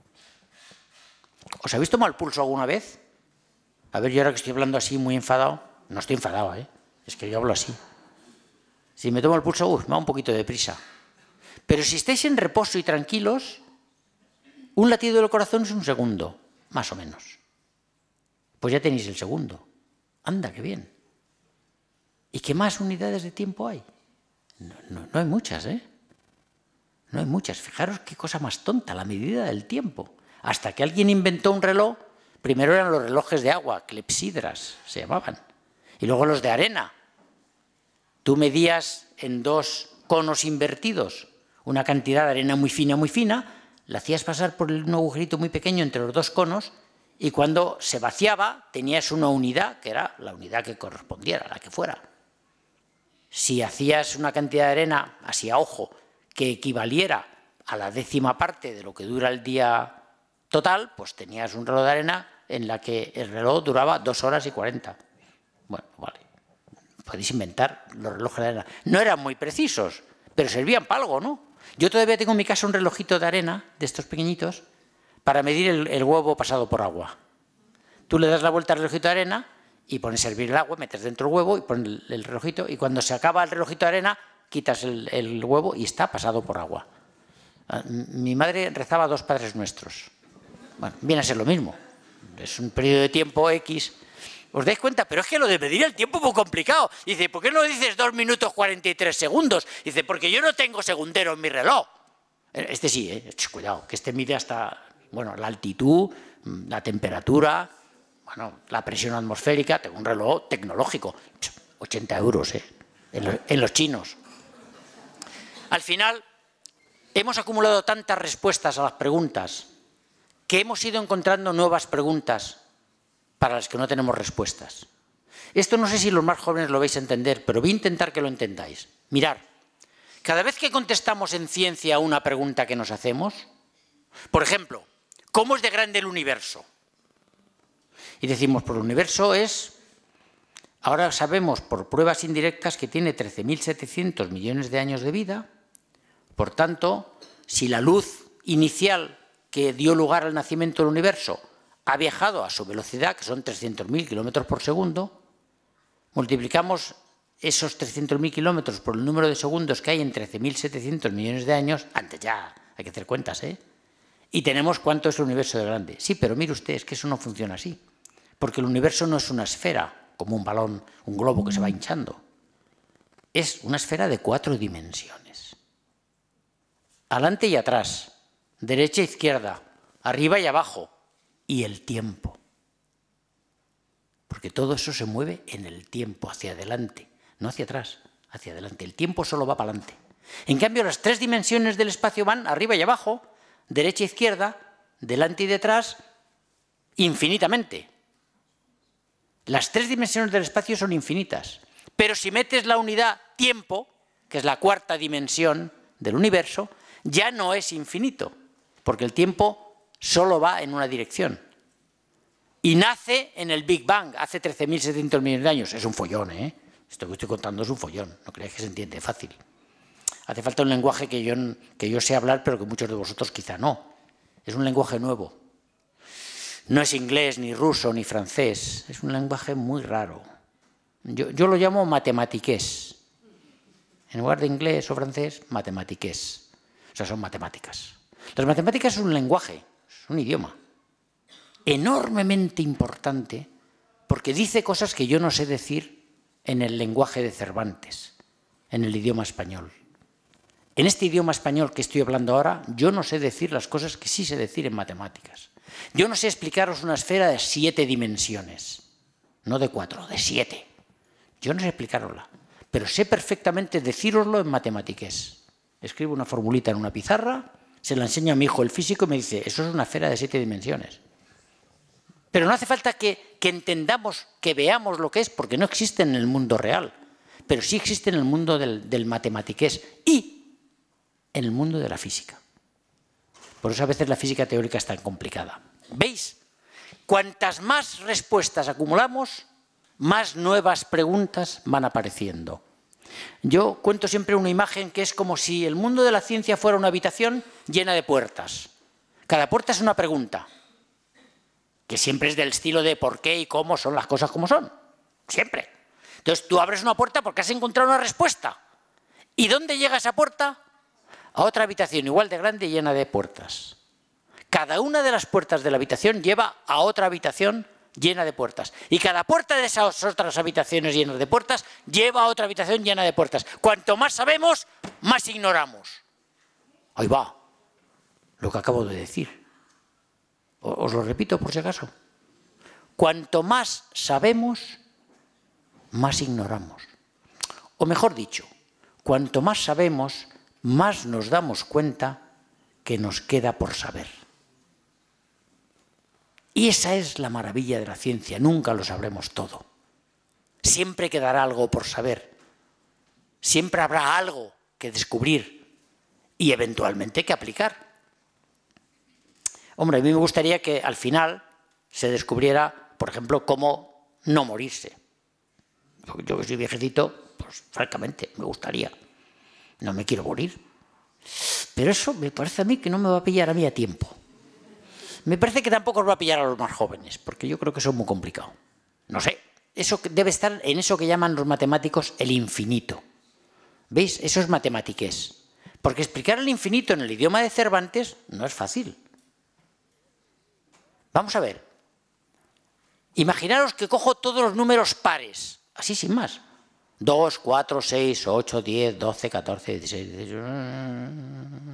¿Os habéis tomado el pulso alguna vez? A ver, yo ahora que estoy hablando así muy enfadado, no estoy enfadado, ¿eh? Es que yo hablo así. Si me tomo el pulso, uff, me da un poquito de prisa. Pero si estáis en reposo y tranquilos, un latido del corazón es un segundo, más o menos. Pues ya tenéis el segundo. Anda, qué bien. ¿Y qué más unidades de tiempo hay? No, no, no hay muchas, ¿eh? No hay muchas. Fijaros qué cosa más tonta, la medida del tiempo. Hasta que alguien inventó un reloj, primero eran los relojes de agua, clepsidras se llamaban, y luego los de arena. Tú medías en dos conos invertidos una cantidad de arena muy fina, muy fina, la hacías pasar por un agujerito muy pequeño entre los dos conos y cuando se vaciaba tenías una unidad, que era la unidad que correspondiera, la que fuera. Si hacías una cantidad de arena, así a ojo, que equivaliera a la décima parte de lo que dura el día total, pues tenías un reloj de arena en la que el reloj duraba dos horas y cuarenta. Bueno, vale. Podéis inventar los relojes de arena. No eran muy precisos, pero servían para algo, ¿no? Yo todavía tengo en mi casa un relojito de arena, de estos pequeñitos, para medir el, el huevo pasado por agua. Tú le das la vuelta al relojito de arena y pones a hervir el agua, metes dentro el huevo y pones el, el relojito, y cuando se acaba el relojito de arena, quitas el, el huevo y está pasado por agua. Mi madre rezaba dos Padres Nuestros. Bueno, viene a ser lo mismo. Es un periodo de tiempo X. ¿Os dais cuenta? Pero es que lo de medir el tiempo es muy complicado. Dice, ¿por qué no dices dos minutos cuarenta y tres segundos? Dice, porque yo no tengo segundero en mi reloj. Este sí, ¿eh? Cuidado, que este mide hasta, bueno, la altitud, la temperatura, Bueno, la presión atmosférica, tengo un reloj tecnológico, ochenta euros, ¿eh? en, lo, en los chinos. Al final, hemos acumulado tantas respuestas a las preguntas que hemos ido encontrando nuevas preguntas para las que no tenemos respuestas. Esto no sé si los más jóvenes lo vais a entender, pero voy a intentar que lo entendáis. Mirad, cada vez que contestamos en ciencia a una pregunta que nos hacemos, por ejemplo, ¿cómo es de grande el universo? Y decimos, pues el universo es, ahora sabemos por pruebas indirectas que tiene trece mil setecientos millones de años de vida, por tanto, si la luz inicial que dio lugar al nacimiento del universo ha viajado a su velocidad, que son trescientos mil kilómetros por segundo, multiplicamos esos trescientos mil kilómetros por el número de segundos que hay en trece mil setecientos millones de años, antes ya hay que hacer cuentas, ¿eh? Y tenemos cuánto es el universo de grande. Sí, pero mire usted, es que eso no funciona así, porque el universo no es una esfera, como un balón, un globo que se va hinchando. Es una esfera de cuatro dimensiones. Adelante y atrás, derecha e izquierda, arriba y abajo, y el tiempo. Porque todo eso se mueve en el tiempo, hacia adelante, no hacia atrás, hacia adelante. El tiempo solo va para adelante. En cambio, las tres dimensiones del espacio van arriba y abajo, derecha e izquierda, delante y detrás, infinitamente. Las tres dimensiones del espacio son infinitas. Pero si metes la unidad tiempo, que es la cuarta dimensión del universo, ya no es infinito, porque el tiempo solo va en una dirección. Y nace en el Big Bang, hace trece mil setecientos millones de años. Es un follón, ¿eh? Esto que estoy contando es un follón, no creáis que se entiende fácil. Hace falta un lenguaje que yo, que yo sé hablar, pero que muchos de vosotros quizá no. Es un lenguaje nuevo. No es inglés, ni ruso, ni francés. Es un lenguaje muy raro. Yo, yo lo llamo matematiqués. En lugar de inglés o francés, matematiqués. O sea, son matemáticas. Las matemáticas es un lenguaje, es un idioma enormemente importante porque dice cosas que yo no sé decir en el lenguaje de Cervantes, en el idioma español. En este idioma español que estoy hablando ahora, yo no sé decir las cosas que sí sé decir en matemáticas. Yo no sé explicaros una esfera de siete dimensiones, no de cuatro, de siete. Yo no sé explicarosla, pero sé perfectamente decíroslo en matemáticas. Escribo una formulita en una pizarra, se la enseño a mi hijo el físico y me dice, eso es una esfera de siete dimensiones. Pero no hace falta que, que entendamos, que veamos lo que es, porque no existe en el mundo real, pero sí existe en el mundo del, del matematiqués y en el mundo de la física. Por eso a veces la física teórica es tan complicada. ¿Veis? Cuantas más respuestas acumulamos, más nuevas preguntas van apareciendo. Yo cuento siempre una imagen que es como si el mundo de la ciencia fuera una habitación llena de puertas. Cada puerta es una pregunta, que siempre es del estilo de por qué y cómo son las cosas como son. Siempre. Entonces tú abres una puerta porque has encontrado una respuesta. ¿Y dónde llega esa puerta? A otra habitación igual de grande y llena de puertas. Cada una de las puertas de la habitación lleva a otra habitación llena de puertas. Y cada puerta de esas otras habitaciones llenas de puertas lleva a otra habitación llena de puertas. Cuanto más sabemos, más ignoramos. Ahí va, lo que acabo de decir. Os lo repito por si acaso. Cuanto más sabemos, más ignoramos. O mejor dicho, cuanto más sabemos, más nos damos cuenta que nos queda por saber. Y esa es la maravilla de la ciencia, nunca lo sabremos todo. Siempre quedará algo por saber. Siempre habrá algo que descubrir y eventualmente que aplicar. Hombre, a mí me gustaría que al final se descubriera, por ejemplo, cómo no morirse. Yo que soy viejecito, pues francamente, me gustaría. No me quiero morir. Pero eso me parece a mí que no me va a pillar a mí a tiempo. Me parece que tampoco os va a pillar a los más jóvenes, porque yo creo que eso es muy complicado. No sé, eso debe estar en eso que llaman los matemáticos el infinito. ¿Veis? Eso es matematiqués. Porque explicar el infinito en el idioma de Cervantes no es fácil. Vamos a ver. Imaginaros que cojo todos los números pares, así sin más. dos, cuatro, seis, ocho, diez, doce, catorce, dieciséis, dieciocho...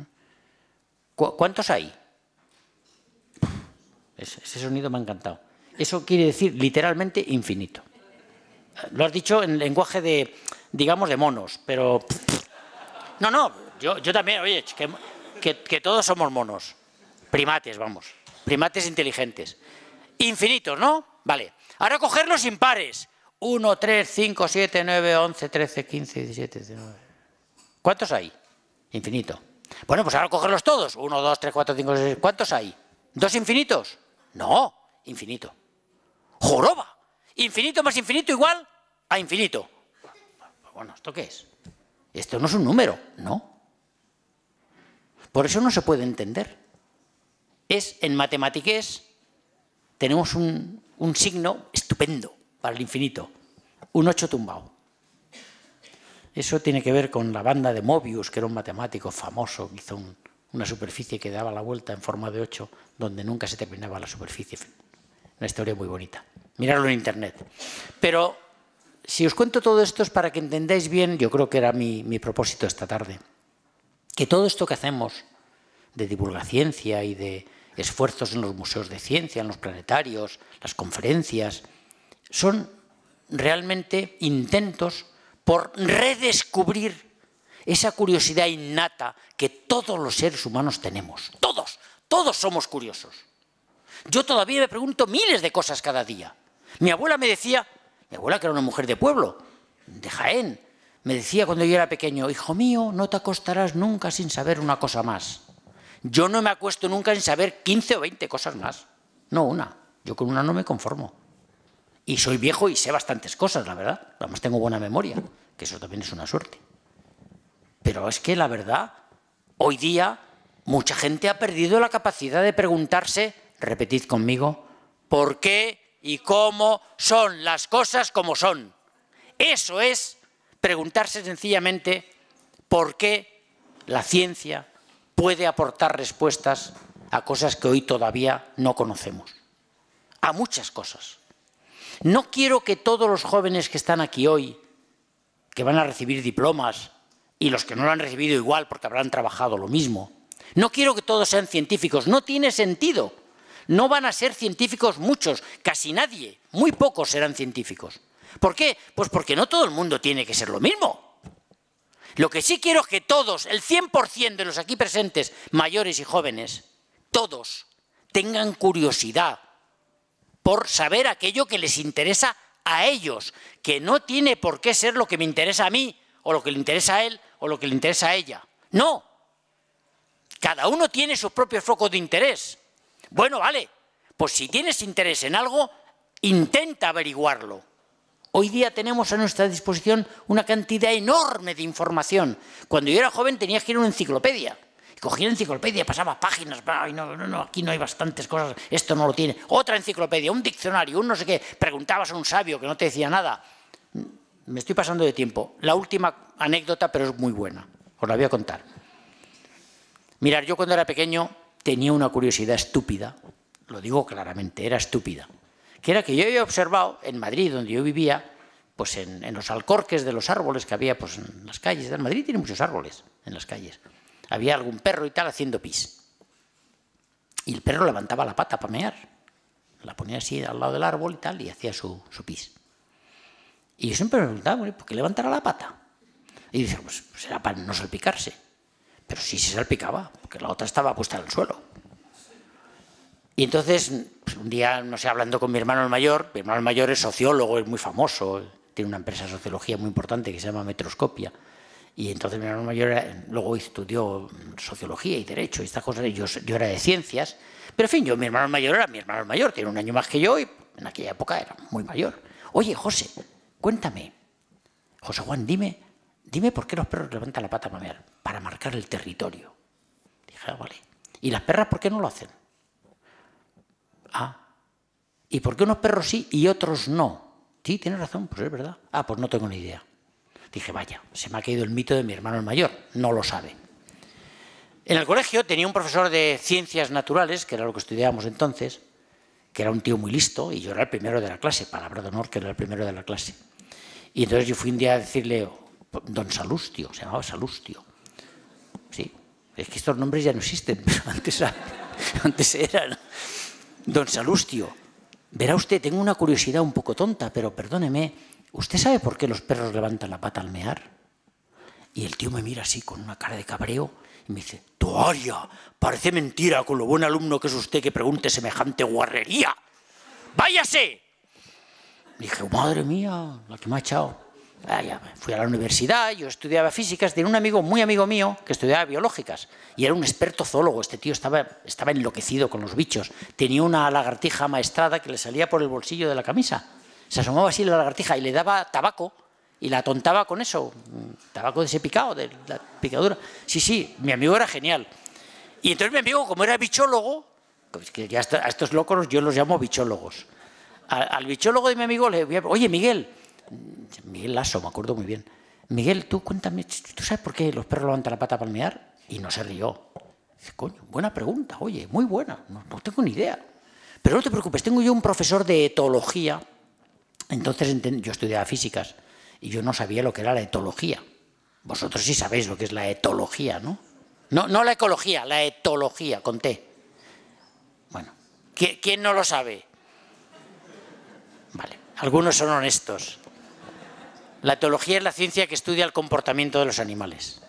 ¿Cuántos hay? Ese sonido me ha encantado. Eso quiere decir literalmente infinito. Lo has dicho en lenguaje de, digamos, de monos, pero... No, no, yo, yo también, oye, que, que, que todos somos monos. Primates, vamos. Primates inteligentes. Infinitos, ¿no? Vale. Ahora coger los impares. uno, tres, cinco, siete, nueve, once, trece, quince, diecisiete, diecinueve. ¿Cuántos hay? Infinito. Bueno, pues ahora cogerlos todos. uno, dos, tres, cuatro, cinco, seis. ¿Cuántos hay? ¿Dos infinitos? No, infinito. ¡Joroba! Infinito más infinito igual a infinito. Bueno, ¿esto qué es? Esto no es un número, ¿no? Por eso no se puede entender. Es, en matematiqués, tenemos un, un signo estupendo para el infinito. Un ocho tumbado. Eso tiene que ver con la banda de Mobius, que era un matemático famoso, que hizo un, una superficie que daba la vuelta en forma de ocho, donde nunca se terminaba la superficie. Una historia muy bonita. Miradlo en internet. Pero si os cuento todo esto es para que entendáis bien, yo creo que era mi, mi propósito esta tarde, que todo esto que hacemos de divulgación y de esfuerzos en los museos de ciencia, en los planetarios, las conferencias, son realmente intentos por redescubrir esa curiosidad innata que todos los seres humanos tenemos. Todos, todos somos curiosos. Yo todavía me pregunto miles de cosas cada día. Mi abuela me decía, mi abuela que era una mujer de pueblo, de Jaén, me decía cuando yo era pequeño, hijo mío, no te acostarás nunca sin saber una cosa más. Yo no me acuesto nunca sin saber quince o veinte cosas más. No una, yo con una no me conformo. Y soy viejo y sé bastantes cosas, la verdad. Además tengo buena memoria, que eso también es una suerte. Pero es que la verdad, hoy día mucha gente ha perdido la capacidad de preguntarse, repetid conmigo, ¿por qué y cómo son las cosas como son? Eso es preguntarse sencillamente por qué la ciencia puede aportar respuestas a cosas que hoy todavía no conocemos. A muchas cosas. No quiero que todos los jóvenes que están aquí hoy, que van a recibir diplomas, y los que no lo han recibido igual porque habrán trabajado lo mismo, no quiero que todos sean científicos, no tiene sentido. No van a ser científicos muchos, casi nadie, muy pocos serán científicos. ¿Por qué? Pues porque no todo el mundo tiene que ser lo mismo. Lo que sí quiero es que todos, el cien por cien de los aquí presentes, mayores y jóvenes, todos tengan curiosidad por saber aquello que les interesa a ellos, que no tiene por qué ser lo que me interesa a mí, o lo que le interesa a él, o lo que le interesa a ella. No. Cada uno tiene sus propios focos de interés. Bueno, vale, pues si tienes interés en algo, intenta averiguarlo. Hoy día tenemos a nuestra disposición una cantidad enorme de información. Cuando yo era joven tenías que ir a una enciclopedia. Cogía la enciclopedia, pasaba páginas, ay, no, no, no, aquí no hay bastantes cosas, esto no lo tiene. Otra enciclopedia, un diccionario, un no sé qué. Preguntabas a un sabio que no te decía nada. Me estoy pasando de tiempo. La última anécdota, pero es muy buena. Os la voy a contar. Mirad, yo cuando era pequeño tenía una curiosidad estúpida, lo digo claramente, era estúpida, que era que yo había observado en Madrid, donde yo vivía, pues en, en los alcorques de los árboles que había pues, en las calles. Madrid tiene muchos árboles en las calles. Había algún perro y tal haciendo pis. Y el perro levantaba la pata para mear. La ponía así al lado del árbol y tal, y hacía su, su pis. Y yo siempre me preguntaba, ¿por qué levantara la pata? Y dice, pues será para no salpicarse. Pero sí se salpicaba, porque la otra estaba puesta en el suelo. Y entonces, pues un día, no sé, hablando con mi hermano el mayor, mi hermano el mayor es sociólogo, es muy famoso, tiene una empresa de sociología muy importante que se llama Metroscopia. Y entonces mi hermano mayor era, luego estudió sociología y derecho y estas cosas, y yo, yo era de ciencias. Pero en fin, yo, mi hermano mayor era mi hermano mayor, tiene un año más que yo y en aquella época era muy mayor. Oye, José, cuéntame, José Juan, dime, dime por qué los perros levantan la pata para mear, para marcar el territorio. Dije, ah, vale. ¿Y las perras por qué no lo hacen? Ah, ¿y por qué unos perros sí y otros no? Sí, tienes razón, pues es verdad. Ah, pues no tengo ni idea. Dije, vaya, se me ha caído el mito de mi hermano el mayor, no lo sabe. En el colegio tenía un profesor de ciencias naturales, que era lo que estudiábamos entonces, que era un tío muy listo, y yo era el primero de la clase, palabra de honor que era el primero de la clase. Y entonces yo fui un día a decirle, don Salustio, se llamaba Salustio. Sí, es que estos nombres ya no existen, pero antes, antes eran. Don Salustio, verá usted, tengo una curiosidad un poco tonta, pero perdóneme, ¿usted sabe por qué los perros levantan la pata al mear? Y el tío me mira así con una cara de cabreo y me dice, ¡Toaria! Parece mentira con lo buen alumno que es usted que pregunte semejante guarrería. ¡Váyase! Dije, madre mía, la que me ha echado. Ah, ya, fui a la universidad, yo estudiaba físicas, tenía un amigo, muy amigo mío, que estudiaba biológicas y era un experto zoólogo. Este tío estaba, estaba enloquecido con los bichos. Tenía una lagartija maestrada que le salía por el bolsillo de la camisa. Se asomaba así la lagartija y le daba tabaco y la atontaba con eso, tabaco de ese picado, de la picadura. Sí, sí, mi amigo era genial. Y entonces mi amigo, como era bichólogo, pues que ya a estos locos yo los llamo bichólogos. Al, al bichólogo de mi amigo le voy a, oye, Miguel, Miguel Lasso, me acuerdo muy bien. Miguel, tú cuéntame, ¿tú sabes por qué los perros levantan la pata para palmear? Y no se rió. Dice, coño, buena pregunta, oye, muy buena, no, no tengo ni idea. Pero no te preocupes, tengo yo un profesor de etología. Entonces yo estudiaba físicas y yo no sabía lo que era la etología. Vosotros sí sabéis lo que es la etología, ¿no? No, no la ecología, la etología, con T. Bueno, ¿quién no lo sabe? Vale, algunos son honestos. La etología es la ciencia que estudia el comportamiento de los animales.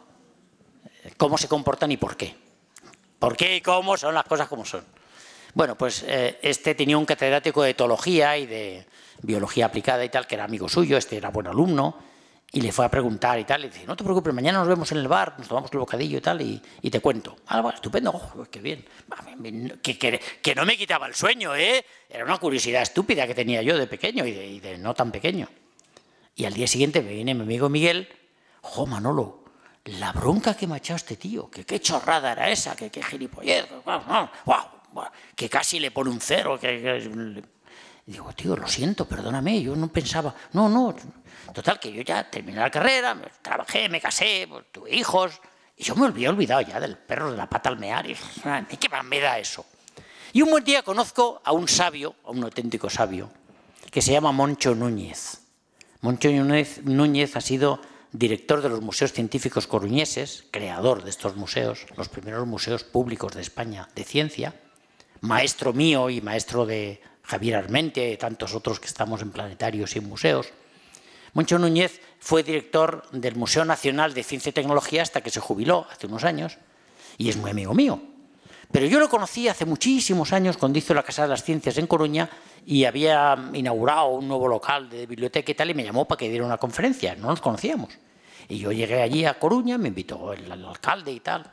Cómo se comportan y por qué. ¿Por qué y cómo son las cosas como son? Bueno, pues eh, este tenía un catedrático de etología y de biología aplicada y tal, que era amigo suyo, este era buen alumno, y le fue a preguntar y tal, y dice, no te preocupes, mañana nos vemos en el bar, nos tomamos el bocadillo y tal, y, y te cuento. Ah, bueno, estupendo, oh, qué bien. Que, que, que no me quitaba el sueño, ¿eh? Era una curiosidad estúpida que tenía yo de pequeño y de, y de no tan pequeño. Y al día siguiente me viene mi amigo Miguel, jo, Manolo, la bronca que me ha echado este tío, que qué chorrada era esa, que qué gilipollez, guau, guau, guau, que casi le pone un cero. Que, que... Y digo, tío, lo siento, perdóname, yo no pensaba, no, no, total, que yo ya terminé la carrera, me, trabajé, me casé, tuve hijos, y yo me había olvidado ya del perro de la pata al mear, y ¿qué más me da eso? Y un buen día conozco a un sabio, a un auténtico sabio, que se llama Moncho Núñez. Moncho Núñez, Núñez ha sido director de los museos científicos coruñeses, creador de estos museos, los primeros museos públicos de España de ciencia, maestro mío y maestro de Javier Armentia y tantos otros que estamos en planetarios y en museos. Moncho Núñez fue director del Museo Nacional de Ciencia y Tecnología hasta que se jubiló hace unos años y es muy amigo mío. Pero yo lo conocí hace muchísimos años cuando hizo la Casa de las Ciencias en Coruña y había inaugurado un nuevo local de biblioteca y tal, y me llamó para que diera una conferencia, no nos conocíamos. Y yo llegué allí a Coruña, me invitó el, el alcalde y tal,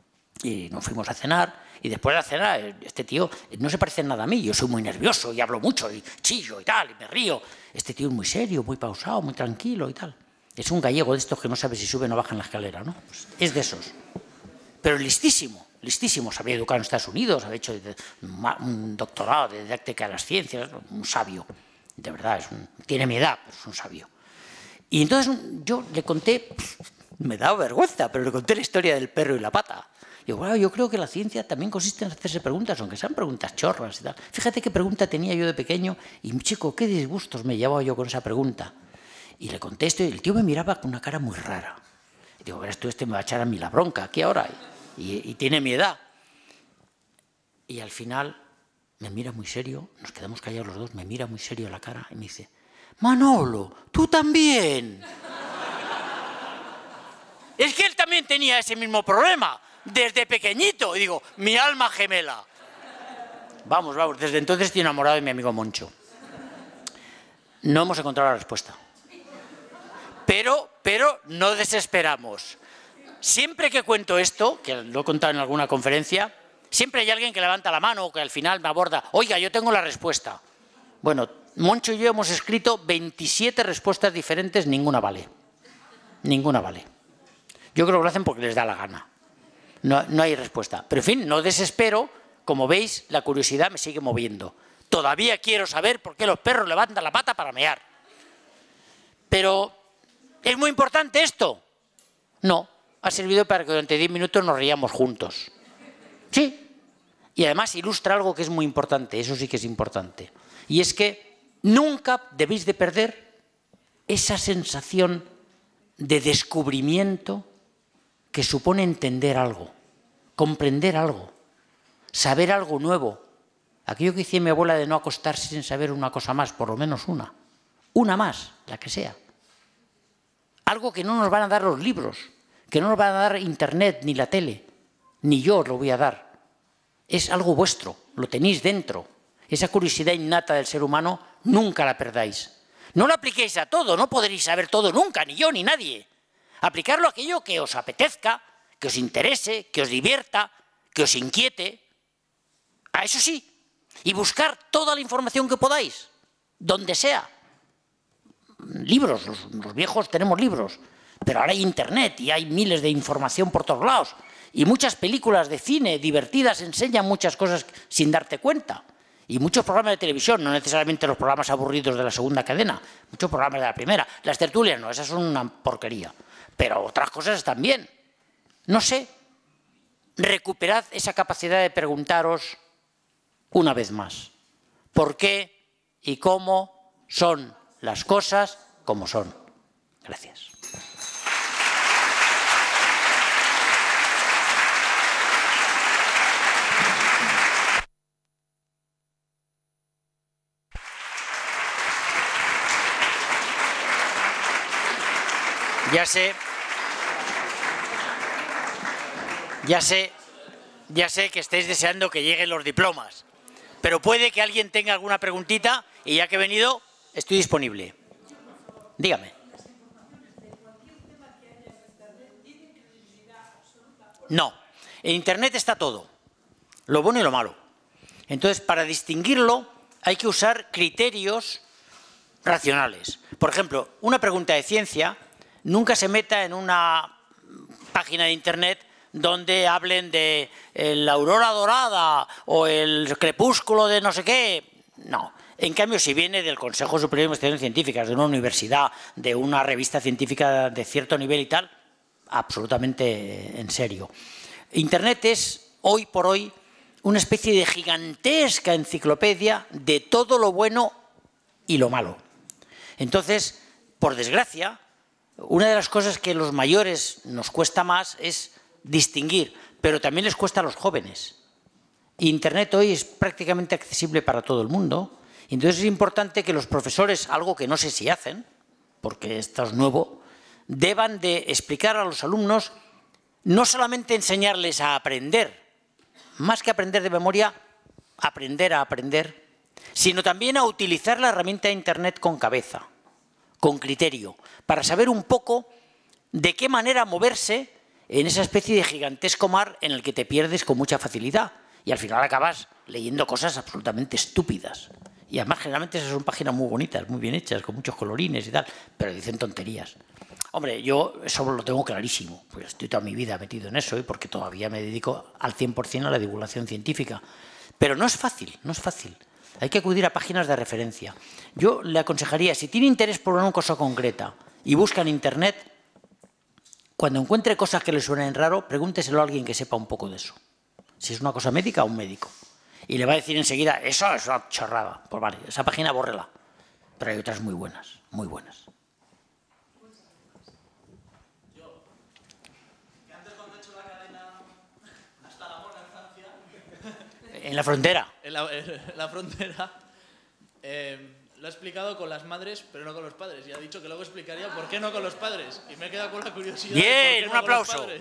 y nos fuimos a cenar, y después de la cena, este tío no se parece en nada a mí, yo soy muy nervioso y hablo mucho y chillo y tal, y me río. Este tío es muy serio, muy pausado, muy tranquilo y tal. Es un gallego de estos que no sabe si suben o bajan la escalera, ¿no? Pues es de esos. Pero listísimo. listísimo, se había educado en Estados Unidos, había hecho un doctorado de didáctica de las ciencias, un sabio, de verdad, es un, tiene mi edad, pero es un sabio. Y entonces yo le conté, me daba vergüenza, pero le conté la historia del perro y la pata. Y yo, bueno, yo creo que la ciencia también consiste en hacerse preguntas, aunque sean preguntas chorras y tal. Fíjate qué pregunta tenía yo de pequeño y, chico, qué disgustos me llevaba yo con esa pregunta. Y le contesto y el tío me miraba con una cara muy rara. Y digo, verás tú, este me va a echar a mí la bronca aquí ahora. Y, y tiene mi edad. Y al final me mira muy serio, nos quedamos callados los dos, me mira muy serio a la cara y me dice, Manolo, tú también. Es que él también tenía ese mismo problema, desde pequeñito. Y digo, mi alma gemela. Vamos, vamos, desde entonces estoy enamorado de mi amigo Moncho. No hemos encontrado la respuesta. Pero, pero no desesperamos. Siempre que cuento esto, que lo he contado en alguna conferencia, siempre hay alguien que levanta la mano o que al final me aborda, oiga, yo tengo la respuesta. Bueno, Moncho y yo hemos escrito veintisiete respuestas diferentes, ninguna vale. Ninguna vale. Yo creo que lo hacen porque les da la gana. No, no hay respuesta. Pero en fin, no desespero. Como veis, la curiosidad me sigue moviendo. Todavía quiero saber por qué los perros levantan la pata para mear. Pero, ¿es muy importante esto? No. Ha servido para que durante diez minutos nos reíamos juntos. Sí. Y además ilustra algo que es muy importante, eso sí que es importante. Y es que nunca debéis de perder esa sensación de descubrimiento que supone entender algo, comprender algo, saber algo nuevo, Aquello que decía mi abuela de no acostarse sin saber una cosa más, por lo menos una. Una más, la que sea. Algo que no nos van a dar los libros, que no nos van a dar internet ni la tele, ni yo os lo voy a dar. Es algo vuestro, lo tenéis dentro. Esa curiosidad innata del ser humano nunca la perdáis. No lo apliquéis a todo, no podréis saber todo nunca, ni yo ni nadie. Aplicarlo a aquello que os apetezca, que os interese, que os divierta, que os inquiete. A eso sí. Y buscar toda la información que podáis, donde sea. Libros, los, los viejos tenemos libros, pero ahora hay internet y hay miles de información por todos lados. Y muchas películas de cine divertidas enseñan muchas cosas sin darte cuenta. Y muchos programas de televisión, no necesariamente los programas aburridos de la segunda cadena, muchos programas de la primera. Las tertulias no, esas son una porquería. Pero otras cosas también. No sé, recuperad esa capacidad de preguntaros una vez más, ¿por qué y cómo son las cosas como son? Gracias. Ya sé, ya sé, ya sé que estáis deseando que lleguen los diplomas. Pero puede que alguien tenga alguna preguntita y ya que he venido, estoy disponible. Dígame. No, en Internet está todo, lo bueno y lo malo. Entonces, para distinguirlo hay que usar criterios racionales. Por ejemplo, una pregunta de ciencia nunca se meta en una página de Internet donde hablen de la aurora dorada o el crepúsculo de no sé qué. No. En cambio, si viene del Consejo Superior de Investigaciones Científicas, de una universidad, de una revista científica de cierto nivel y tal, absolutamente en serio. Internet es, hoy por hoy, una especie de gigantesca enciclopedia de todo lo bueno y lo malo. Entonces, por desgracia, una de las cosas que a los mayores nos cuesta más es distinguir, pero también les cuesta a los jóvenes. Internet hoy es prácticamente accesible para todo el mundo, entonces es importante que los profesores, algo que no sé si hacen, porque esto es nuevo, deban de explicar a los alumnos, no solamente enseñarles a aprender, más que aprender de memoria, aprender a aprender, sino también a utilizar la herramienta de Internet con cabeza, con criterio, para saber un poco de qué manera moverse en esa especie de gigantesco mar en el que te pierdes con mucha facilidad y al final acabas leyendo cosas absolutamente estúpidas. Y además generalmente esas son páginas muy bonitas, muy bien hechas, con muchos colorines y tal, pero dicen tonterías. Hombre, yo eso lo tengo clarísimo, porque estoy toda mi vida metido en eso y porque todavía me dedico al cien por cien a la divulgación científica. Pero no es fácil, no es fácil. Hay que acudir a páginas de referencia. Yo le aconsejaría, si tiene interés por una cosa concreta y busca en Internet, cuando encuentre cosas que le suenen raro, pregúnteselo a alguien que sepa un poco de eso. Si es una cosa médica, a un médico. Y le va a decir enseguida, eso es una chorrada. Pues vale, esa página bórrela. Pero hay otras muy buenas, muy buenas. Yo, que antes cuando he hecho la cadena hasta la buena infancia... En la frontera. En la, en la frontera... Eh, lo he explicado con las madres, pero no con los padres. Y ha dicho que luego explicaría por qué no con los padres. Y me he quedado con la curiosidad. Bien, de por qué un no aplauso. Con los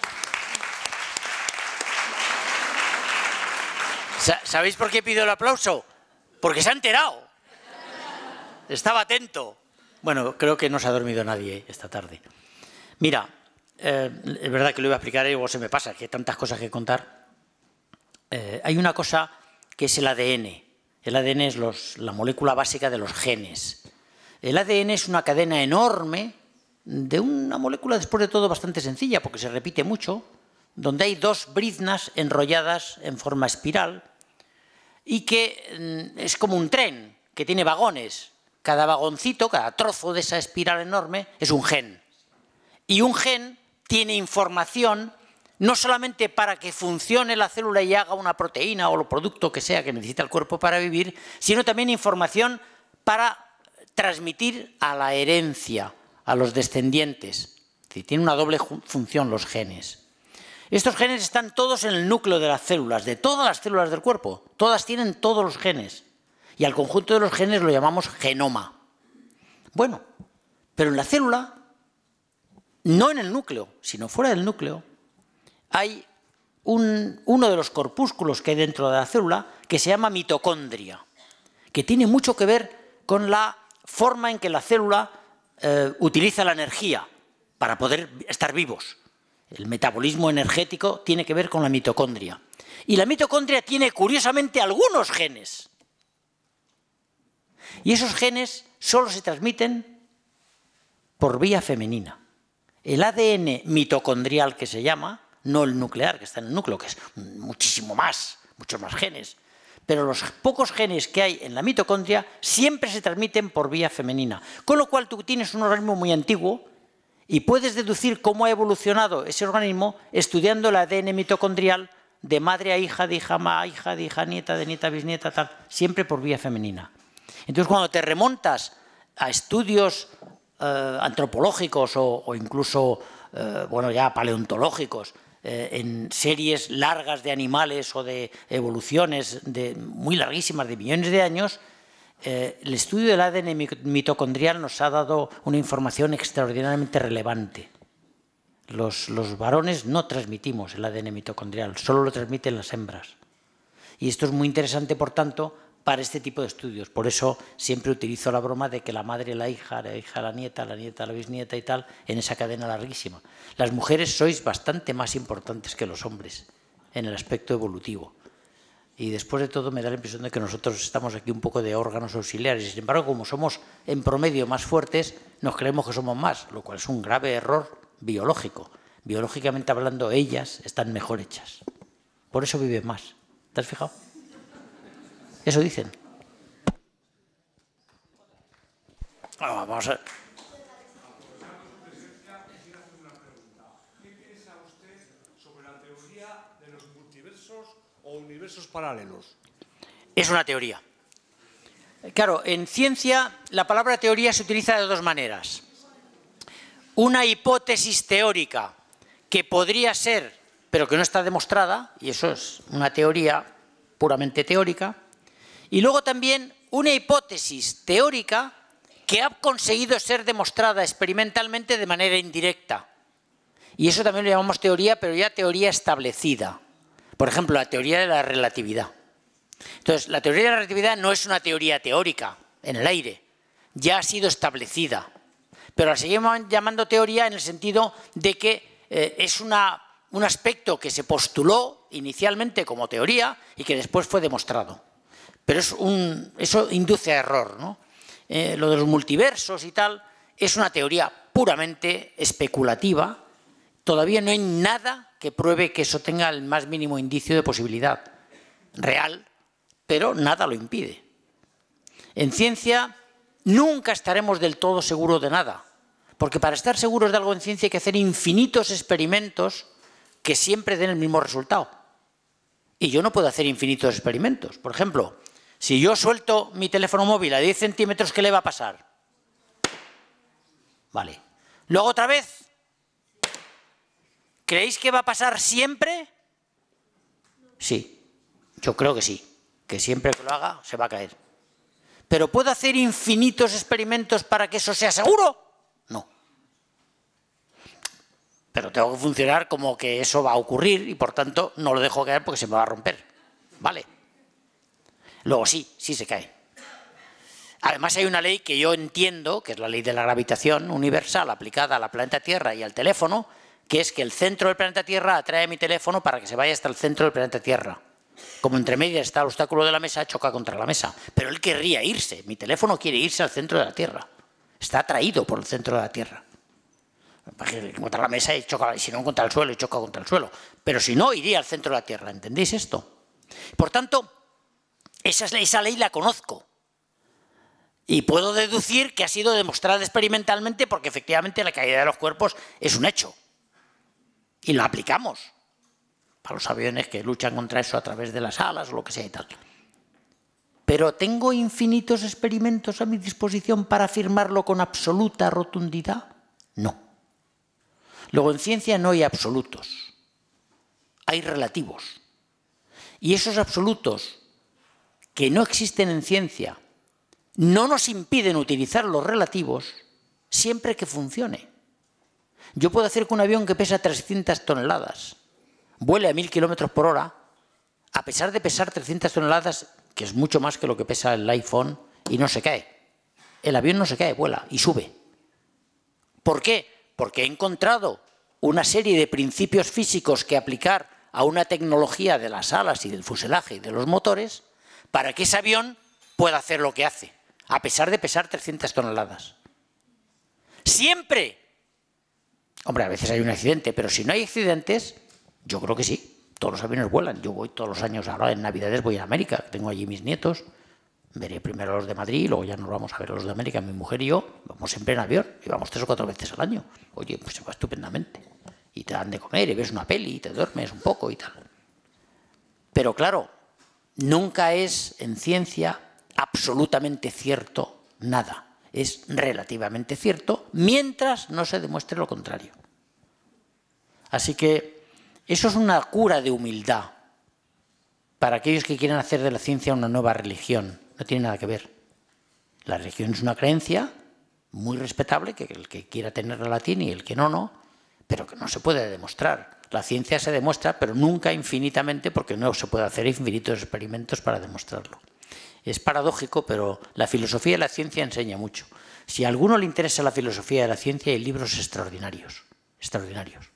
padres. ¿Sabéis por qué pido el aplauso? Porque se ha enterado. Estaba atento. Bueno, creo que no se ha dormido nadie esta tarde. Mira, eh, es verdad que lo iba a explicar y luego se me pasa, que hay tantas cosas que contar. Eh, hay una cosa que es el A D N. El A D N es los, la molécula básica de los genes. El A D N es una cadena enorme de una molécula, después de todo, bastante sencilla, porque se repite mucho, donde hay dos briznas enrolladas en forma espiral y que es como un tren que tiene vagones. Cada vagoncito, cada trozo de esa espiral enorme es un gen. Y un gen tiene información no solamente para que funcione la célula y haga una proteína o el producto que sea que necesita el cuerpo para vivir, sino también información para transmitir a la herencia, a los descendientes. Es decir, tiene una doble función los genes. Estos genes están todos en el núcleo de las células, de todas las células del cuerpo. Todas tienen todos los genes. Y al conjunto de los genes lo llamamos genoma. Bueno, pero en la célula, no en el núcleo, sino fuera del núcleo, hay un, uno de los corpúsculos que hay dentro de la célula que se llama mitocondria, que tiene mucho que ver con la forma en que la célula eh, utiliza la energía para poder estar vivos. El metabolismo energético tiene que ver con la mitocondria. Y la mitocondria tiene, curiosamente, algunos genes. Y esos genes solo se transmiten por vía femenina. El A D N mitocondrial, que se llama, no el nuclear, que está en el núcleo, que es muchísimo más, muchos más genes. Pero los pocos genes que hay en la mitocondria siempre se transmiten por vía femenina. Con lo cual tú tienes un organismo muy antiguo y puedes deducir cómo ha evolucionado ese organismo estudiando el A D N mitocondrial de madre a hija, de hija a hija, de hija a nieta, de nieta a bisnieta, tal, siempre por vía femenina. Entonces, cuando te remontas a estudios eh, antropológicos o, o incluso, eh, bueno, ya paleontológicos, eh, en series largas de animales o de evoluciones de, muy larguísimas, de millones de años, Eh, el estudio del A D N mitocondrial nos ha dado una información extraordinariamente relevante. Los, los varones no transmitimos el A D N mitocondrial, solo lo transmiten las hembras. Y esto es muy interesante, por tanto, para este tipo de estudios. Por eso siempre utilizo la broma de que la madre, la hija, la hija, la nieta, la nieta, la bisnieta y tal, en esa cadena larguísima. Las mujeres sois bastante más importantes que los hombres en el aspecto evolutivo. Y después de todo me da la impresión de que nosotros estamos aquí un poco de órganos auxiliares. Y sin embargo, como somos en promedio más fuertes, nos creemos que somos más, lo cual es un grave error biológico. Biológicamente hablando, ellas están mejor hechas. Por eso viven más. ¿Te has fijado? Eso dicen. Ah, vamos a ver. ¿O universos paralelos? Es una teoría. Claro, en ciencia la palabra teoría se utiliza de dos maneras. Una hipótesis teórica que podría ser, pero que no está demostrada, y eso es una teoría puramente teórica, y luego también una hipótesis teórica que ha conseguido ser demostrada experimentalmente de manera indirecta. Y eso también lo llamamos teoría, pero ya teoría establecida. Por ejemplo, la teoría de la relatividad. Entonces, la teoría de la relatividad no es una teoría teórica en el aire, ya ha sido establecida, pero la seguimos llamando teoría en el sentido de que eh, es una, un aspecto que se postuló inicialmente como teoría y que después fue demostrado. Pero es un, eso induce a error, ¿no? Eh, lo de los multiversos y tal es una teoría puramente especulativa. Todavía no hay nada que pruebe que eso tenga el más mínimo indicio de posibilidad real, pero nada lo impide. En ciencia nunca estaremos del todo seguros de nada, porque para estar seguros de algo en ciencia hay que hacer infinitos experimentos que siempre den el mismo resultado. Y yo no puedo hacer infinitos experimentos. Por ejemplo, si yo suelto mi teléfono móvil a diez centímetros, ¿qué le va a pasar? Vale. Luego otra vez. ¿Creéis que va a pasar siempre? Sí, yo creo que sí, que siempre que lo haga se va a caer. ¿Pero puedo hacer infinitos experimentos para que eso sea seguro? No. Pero tengo que funcionar como que eso va a ocurrir y por tanto no lo dejo caer porque se me va a romper. ¿Vale? Luego sí, sí se cae. Además hay una ley que yo entiendo, que es la ley de la gravitación universal aplicada a la planeta Tierra y al teléfono, que es que el centro del planeta Tierra atrae a mi teléfono para que se vaya hasta el centro del planeta Tierra. Como entre medias está el obstáculo de la mesa, choca contra la mesa. Pero él querría irse, mi teléfono quiere irse al centro de la Tierra. Está atraído por el centro de la Tierra. Contra la mesa y choca, y si no contra el suelo y choca contra el suelo. Pero si no, iría al centro de la Tierra. ¿Entendéis esto? Por tanto, esa, esa ley la conozco. Y puedo deducir que ha sido demostrada experimentalmente porque efectivamente la caída de los cuerpos es un hecho. Y la aplicamos para los aviones que luchan contra eso a través de las alas o lo que sea y tal. Pero ¿tengo infinitos experimentos a mi disposición para afirmarlo con absoluta rotundidad? No. Luego, en ciencia no hay absolutos. hay relativos. Y esos absolutos que no existen en ciencia no nos impiden utilizar los relativos siempre que funcione. Yo puedo hacer que un avión que pesa trescientas toneladas vuele a mil kilómetros por hora, a pesar de pesar trescientas toneladas, que es mucho más que lo que pesa el iPhone, y no se cae. El avión no se cae, vuela y sube. ¿Por qué? Porque he encontrado una serie de principios físicos que aplicar a una tecnología de las alas y del fuselaje y de los motores para que ese avión pueda hacer lo que hace, a pesar de pesar trescientas toneladas. Siempre. Hombre, a veces hay un accidente, pero si no hay accidentes, yo creo que sí. Todos los aviones vuelan. Yo voy todos los años, ahora en Navidades voy a América, tengo allí mis nietos. Veré primero a los de Madrid y luego ya nos vamos a ver a los de América. Mi mujer y yo vamos siempre en avión y vamos tres o cuatro veces al año. Oye, pues se va estupendamente. Y te dan de comer y ves una peli y te duermes un poco y tal. Pero claro, nunca es en ciencia absolutamente cierto nada. Es relativamente cierto mientras no se demuestre lo contrario. Así que eso es una cura de humildad para aquellos que quieren hacer de la ciencia una nueva religión. No tiene nada que ver. La religión es una creencia muy respetable, que el que quiera tener la latín y el que no, no, pero que no se puede demostrar. La ciencia se demuestra, pero nunca infinitamente, porque no se puede hacer infinitos experimentos para demostrarlo. Es paradójico, pero la filosofía de la ciencia enseña mucho. Si a alguno le interesa la filosofía de la ciencia, hay libros extraordinarios, extraordinarios.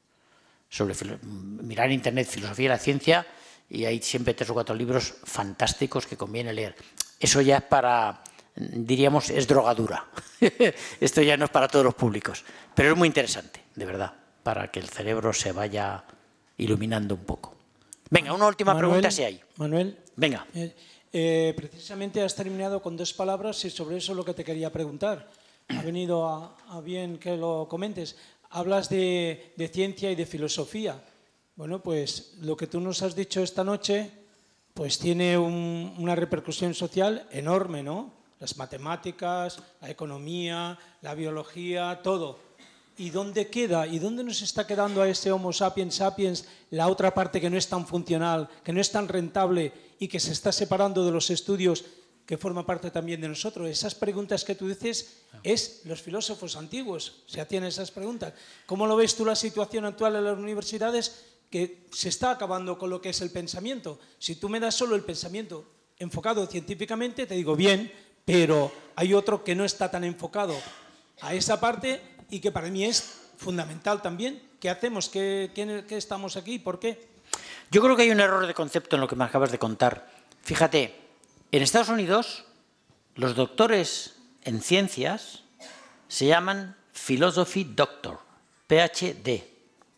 Sobre mirar en internet filosofía de la ciencia y hay siempre tres o cuatro libros fantásticos que conviene leer. Eso ya es para, diríamos, es drogadura. Esto ya no es para todos los públicos, pero es muy interesante, de verdad, para que el cerebro se vaya iluminando un poco. Venga, una última Manuel, pregunta si hay. Manuel, venga. Eh, eh, precisamente has terminado con dos palabras y sobre eso es lo que te quería preguntar. Ha venido a, a bien que lo comentes. Hablas de, de ciencia y de filosofía. Bueno, pues lo que tú nos has dicho esta noche pues tiene un, una repercusión social enorme, ¿no? Las matemáticas, la economía, la biología, todo. ¿Y dónde queda? ¿Y dónde nos está quedando a ese Homo sapiens sapiens la otra parte que no es tan funcional, que no es tan rentable y que se está separando de los estudios que forma parte también de nosotros? Esas preguntas que tú dices es los filósofos antiguos se hacían esas preguntas. ¿Cómo lo ves tú la situación actual en las universidades? Que se está acabando con lo que es el pensamiento. Si tú me das solo el pensamiento enfocado científicamente, te digo bien, pero hay otro que no está tan enfocado a esa parte y que para mí es fundamental también. ¿Qué hacemos? ¿Qué, qué, qué estamos aquí? ¿Por qué? Yo creo que hay un error de concepto en lo que me acabas de contar. Fíjate, en Estados Unidos los doctores en ciencias se llaman Philosophy Doctor, P H D.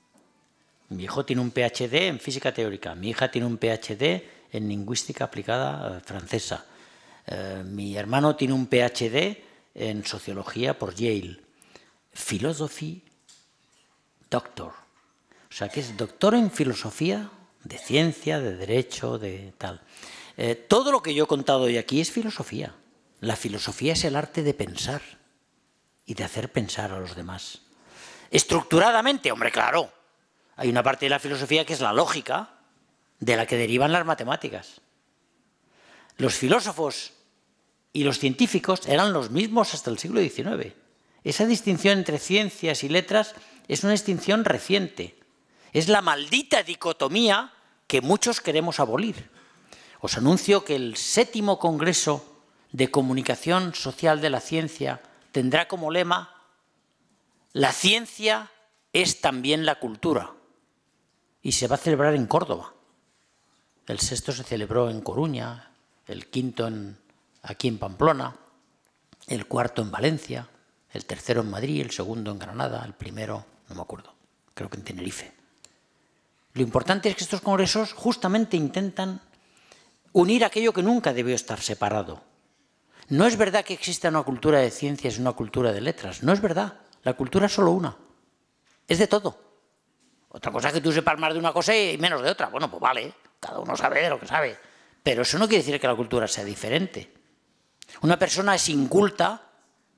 Mi hijo tiene un P H D en física teórica, mi hija tiene un P H D en lingüística aplicada eh, francesa, eh, mi hermano tiene un P H D en sociología por Yale. Philosophy Doctor, o sea que es doctor en filosofía, de ciencia, de derecho, de tal. Eh, todo lo que yo he contado hoy aquí es filosofía. La filosofía es el arte de pensar y de hacer pensar a los demás. Estructuradamente, hombre, claro. Hay una parte de la filosofía que es la lógica, de la que derivan las matemáticas. Los filósofos y los científicos eran los mismos hasta el siglo diecinueve. Esa distinción entre ciencias y letras es una distinción reciente. Es la maldita dicotomía que muchos queremos abolir. Os anuncio que el séptimo Congreso de Comunicación Social de la Ciencia tendrá como lema: la ciencia es también la cultura. Y se va a celebrar en Córdoba. El sexto se celebró en Coruña, el quinto en, aquí en Pamplona, el cuarto en Valencia, el tercero en Madrid, el segundo en Granada, el primero, no me acuerdo, creo que en Tenerife. Lo importante es que estos congresos justamente intentan unir aquello que nunca debió estar separado. No es verdad que exista una cultura de ciencias y una cultura de letras, no es verdad. La cultura es solo una, es de todo. Otra cosa es que tú sepas más de una cosa y menos de otra. Bueno, pues vale, cada uno sabe de lo que sabe. Pero eso no quiere decir que la cultura sea diferente. Una persona es inculta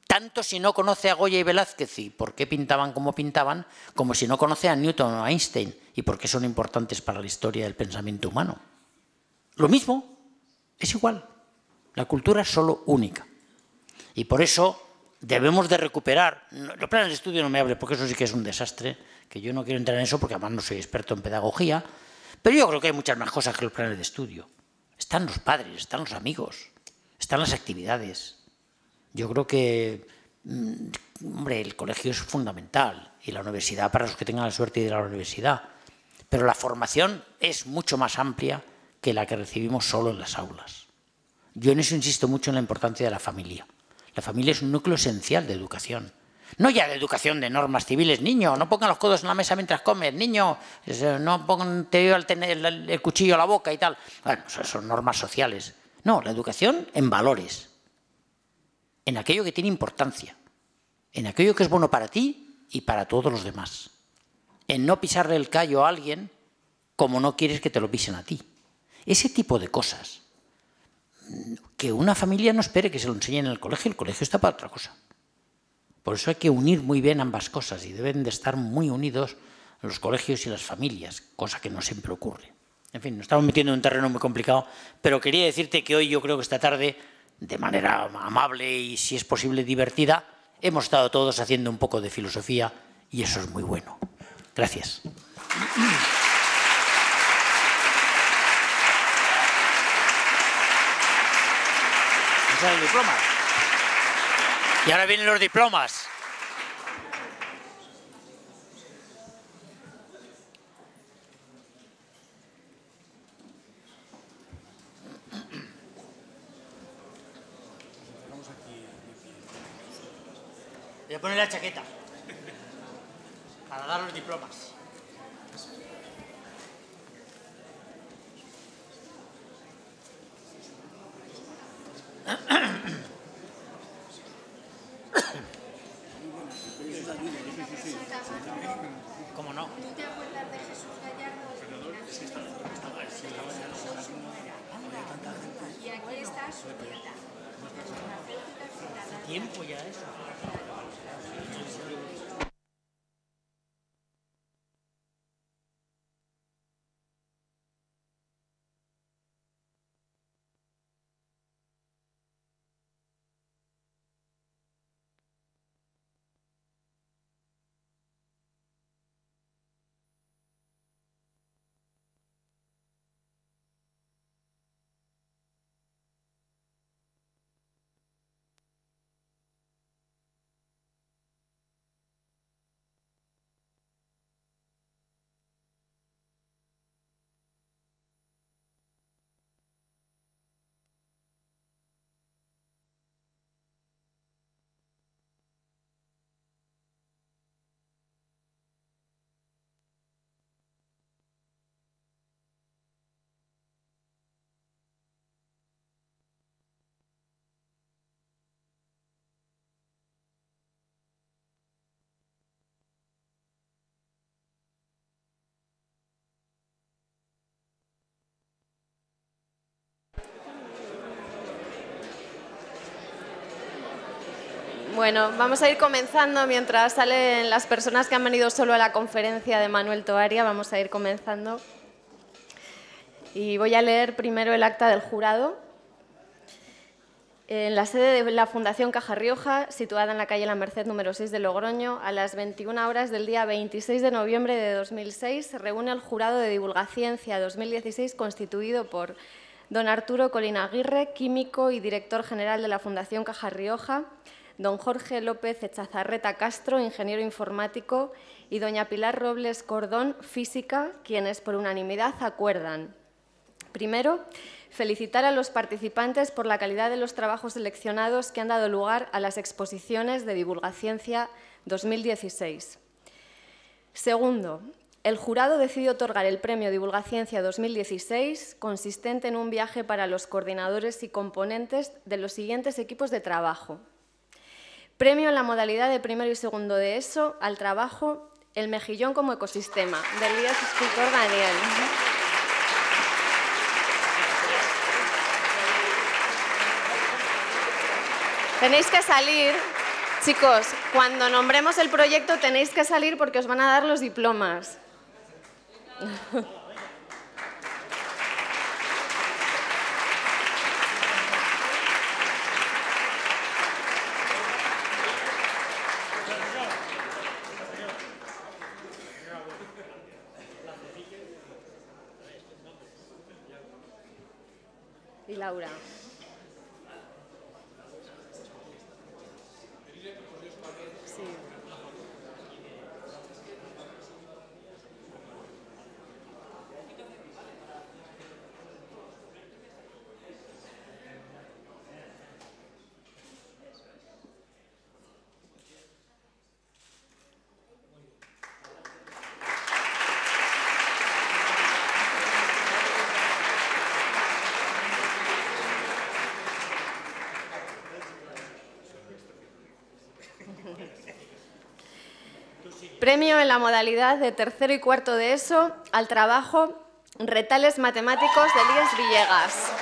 Tanto si no conoce a Goya y Velázquez y por qué pintaban como pintaban, como si no conoce a Newton o a Einstein y por qué son importantes para la historia del pensamiento humano. Lo mismo, es igual. La cultura es solo única. Y por eso debemos de recuperar, los planes de estudio no me hable porque eso sí que es un desastre, que yo no quiero entrar en eso porque además no soy experto en pedagogía, pero yo creo que hay muchas más cosas que los planes de estudio. Están los padres, están los amigos, están las actividades. Yo creo que, hombre, el colegio es fundamental y la universidad para los que tengan la suerte de ir a la universidad, pero la formación es mucho más amplia que la que recibimos solo en las aulas. Yo en eso insisto mucho en la importancia de la familia. La familia es un núcleo esencial de educación. No ya de educación de normas civiles. Niño, no pongan los codos en la mesa mientras comes. Niño, no pongan te al tener el cuchillo a la boca y tal. Bueno, eso son normas sociales. No, la educación en valores. En aquello que tiene importancia. En aquello que es bueno para ti y para todos los demás. En no pisarle el callo a alguien como no quieres que te lo pisen a ti. Ese tipo de cosas. Que una familia no espere que se lo enseñen en el colegio. El colegio está para otra cosa. Por eso hay que unir muy bien ambas cosas y deben de estar muy unidos los colegios y las familias, cosa que no siempre ocurre. En fin, nos estamos metiendo en un terreno muy complicado, pero quería decirte que hoy yo creo que esta tarde, de manera amable y si es posible divertida, hemos estado todos haciendo un poco de filosofía y eso es muy bueno. Gracias. Ese es el diploma. Y ahora vienen los diplomas. Voy a poner la chaqueta para dar los diplomas. ¿Cómo no? ¿Tú te acuerdas de Jesús Gallardo? Y aquí está su nieta. Hace tiempo ya eso. Bueno, vamos a ir comenzando mientras salen las personas que han venido solo a la conferencia de Manuel Toaria. Vamos a ir comenzando. Y voy a leer primero el acta del jurado. En la sede de la Fundación Caja Rioja, situada en la calle La Merced número seis de Logroño, a las veintiuna horas del día veintiséis de noviembre de dos mil seis, se reúne el Jurado de Divulgaciencia dos mil dieciséis constituido por don Arturo Colina Aguirre, químico y director general de la Fundación Caja Rioja, don Jorge López Echazarreta Castro, ingeniero informático, y doña Pilar Robles Cordón, física, quienes por unanimidad acuerdan. Primero, felicitar a los participantes por la calidad de los trabajos seleccionados que han dado lugar a las exposiciones de Divulgaciencia dos mil dieciséis. Segundo, el jurado decide otorgar el premio Divulgaciencia dos mil dieciséis, consistente en un viaje para los coordinadores y componentes de los siguientes equipos de trabajo. Premio en la modalidad de primero y segundo de ESO al trabajo El mejillón como ecosistema, del guía escultor Daniel. Tenéis que salir Chicos, cuando nombremos el proyecto tenéis que salir porque os van a dar los diplomas. Y Laura. Sí. Premio en la modalidad de tercero y cuarto de ESO al trabajo Retales Matemáticos de Elías Villegas.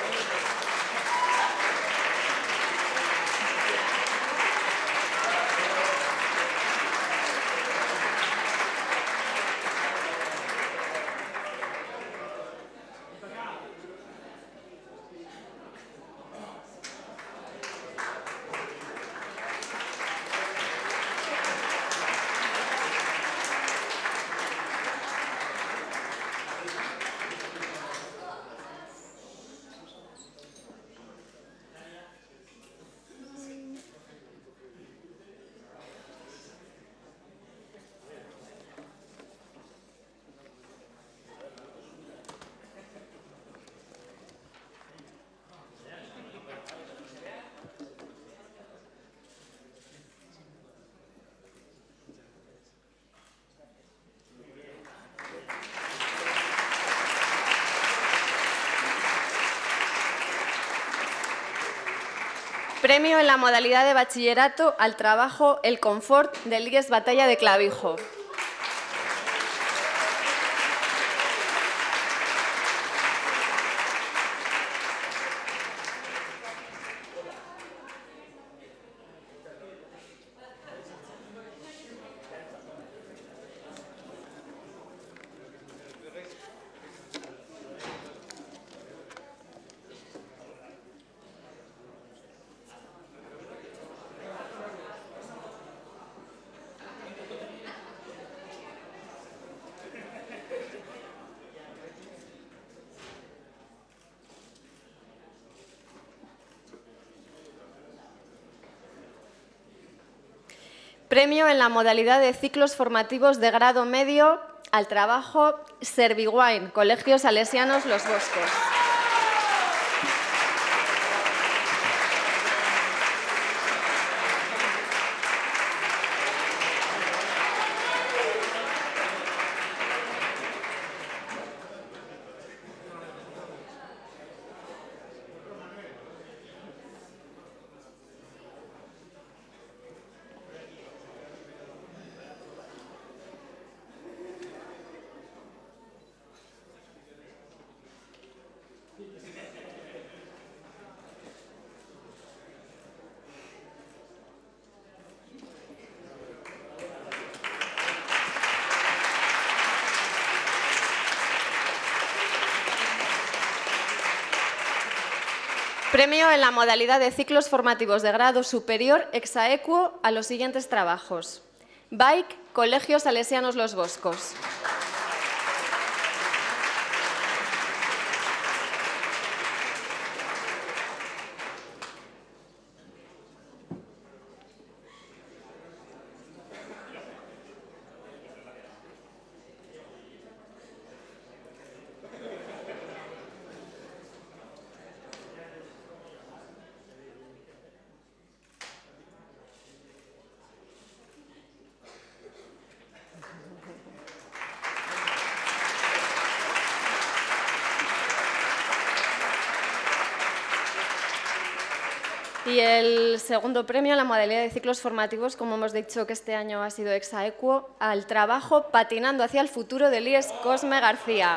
Premio en la modalidad de bachillerato al trabajo El Confort de Elías Batalla de Clavijo. Premio en la modalidad de ciclos formativos de grado medio al trabajo Serviwine, Colegios Salesianos Los Boscos. Premio en la modalidad de ciclos formativos de grado superior exaequo a los siguientes trabajos. Bike, Colegios Salesianos Los Boscos. Y el segundo premio en la modalidad de ciclos formativos, como hemos dicho que este año ha sido exaequo, al trabajo Patinando hacia el futuro de Elías Cosme García.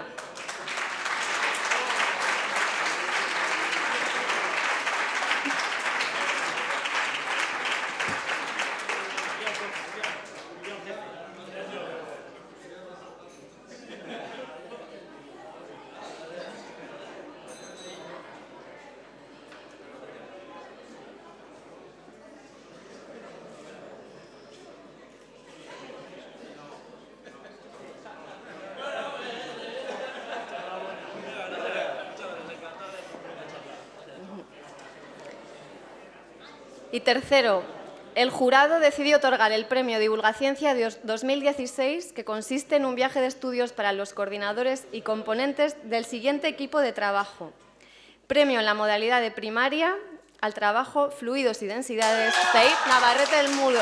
Y tercero, el jurado decidió otorgar el Premio Divulgaciencia dos mil dieciséis, que consiste en un viaje de estudios para los coordinadores y componentes del siguiente equipo de trabajo. Premio en la modalidad de primaria al trabajo Fluidos y Densidades, C E I P Navarrete del Mudo.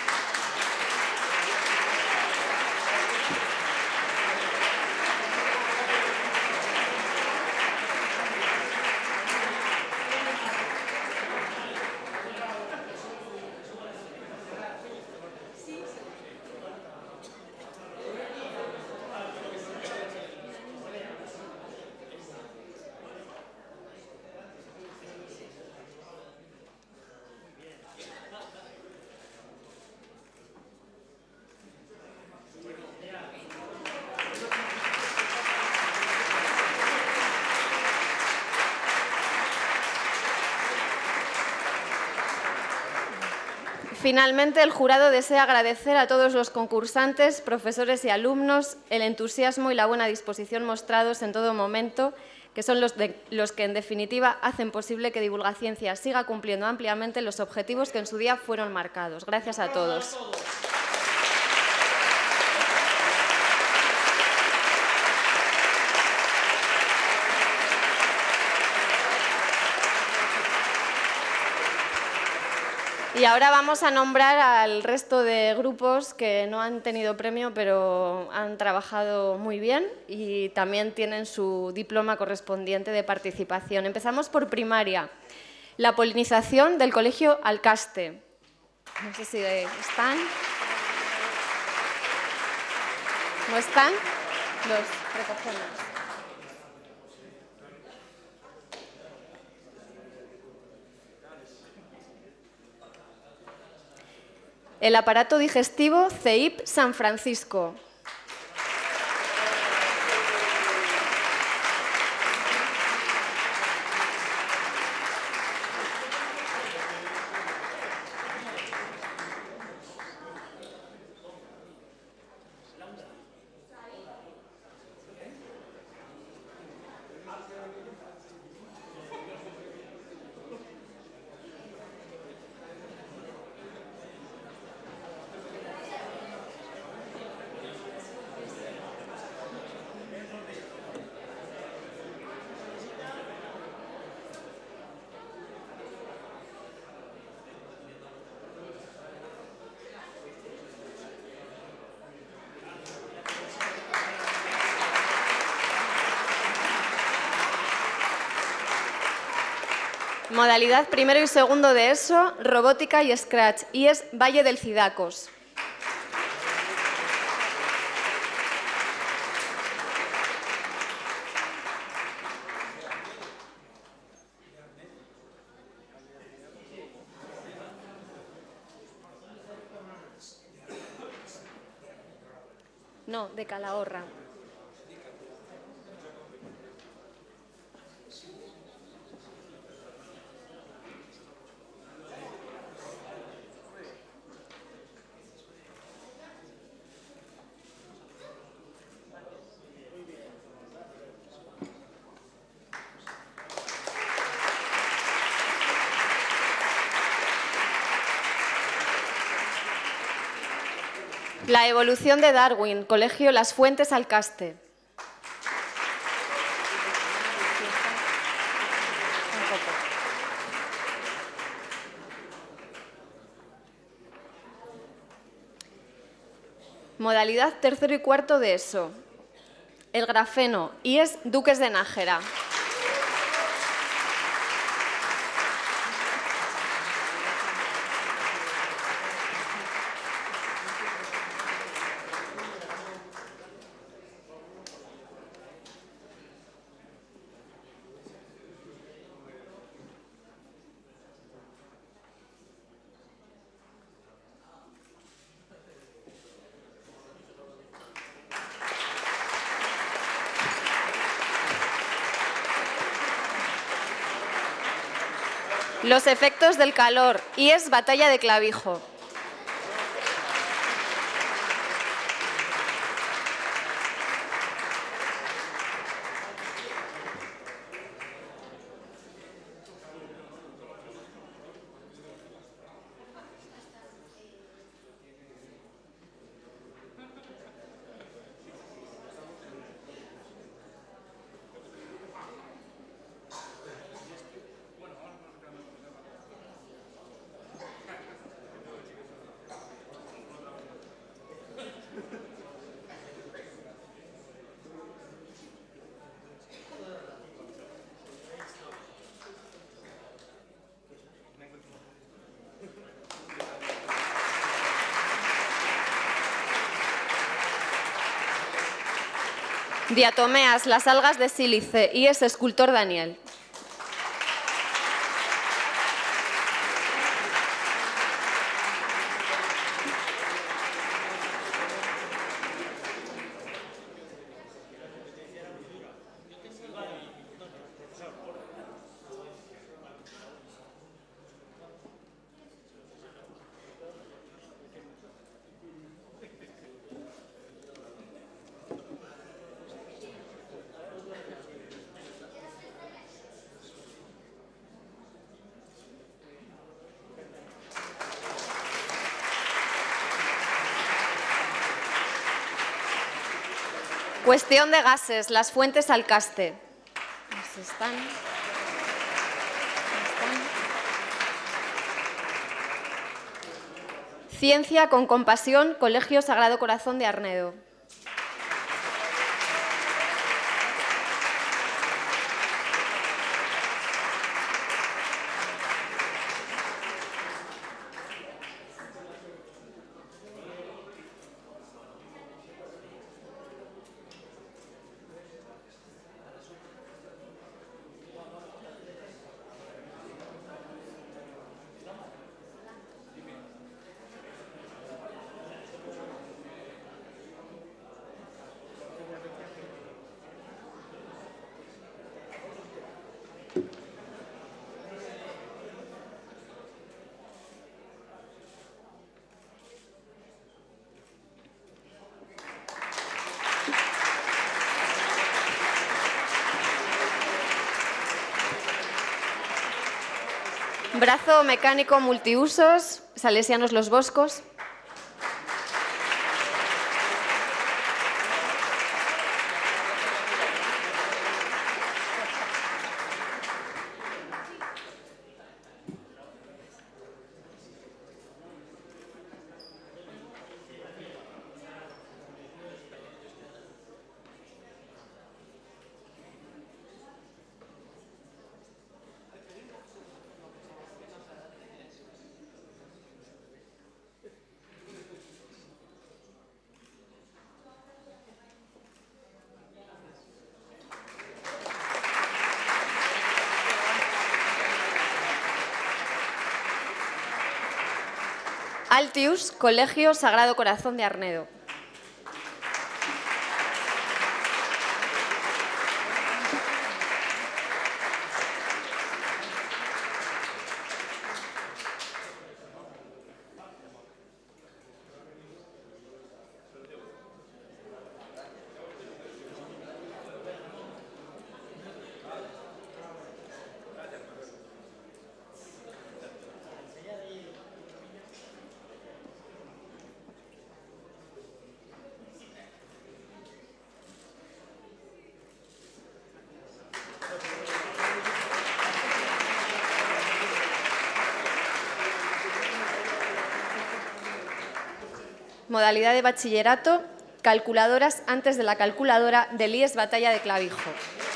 Finalmente, el jurado desea agradecer a todos los concursantes, profesores y alumnos el entusiasmo y la buena disposición mostrados en todo momento, que son los, de, los que, en definitiva, hacen posible que Divulgaciencia siga cumpliendo ampliamente los objetivos que en su día fueron marcados. Gracias a todos. Y ahora vamos a nombrar al resto de grupos que no han tenido premio, pero han trabajado muy bien y también tienen su diploma correspondiente de participación. Empezamos por primaria. La polinización del Colegio Alcaste. No sé si están. ¿No están? Los recogemos. El aparato digestivo C E I P San Francisco. Modalidad primero y segundo de ESO, robótica y Scratch, y es Valle del Cidacos. No, de Calahorra. La evolución de Darwin, Colegio Las Fuentes Alcaste. Modalidad tercero y cuarto de ESO. El grafeno, I E S Duques de Nájera. Los efectos del calor, I E S Batalla de Clavijo. Diatomeas, las algas de sílice, I E S Escultor Daniel. Cuestión de gases, las fuentes al caste. Ahí están. Ahí están. Ciencia con compasión, Colegio Sagrado Corazón de Arnedo. Brazo mecánico multiusos, Salesianos Los Boscos. Altius, Colegio Sagrado Corazón de Arnedo. Modalidad de bachillerato, calculadoras antes de la calculadora del I E S Batalla de Clavijo.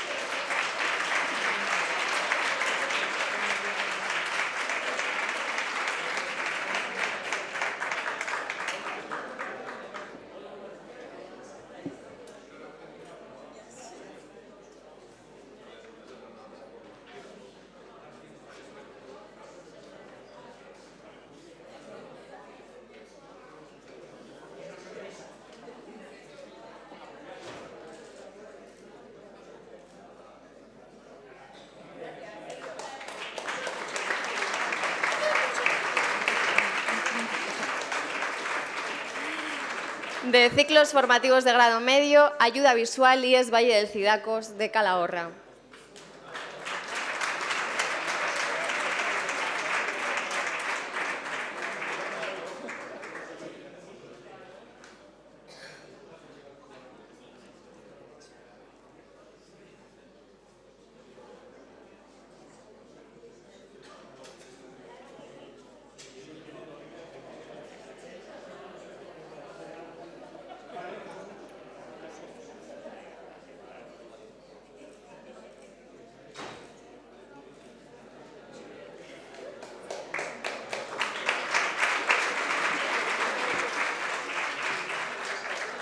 De ciclos formativos de grado medio, ayuda visual I E S Valle del Cidacos de Calahorra.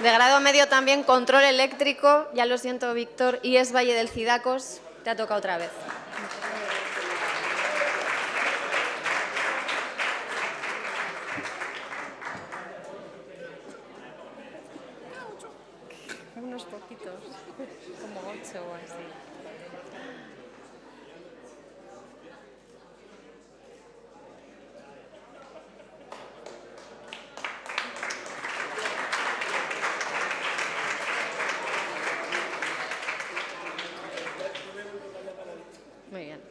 De grado medio también control eléctrico, ya lo siento Víctor, I E S Valle del Cidacos, te ha tocado otra vez. Unos poquitos, como ocho o así. Muy bien.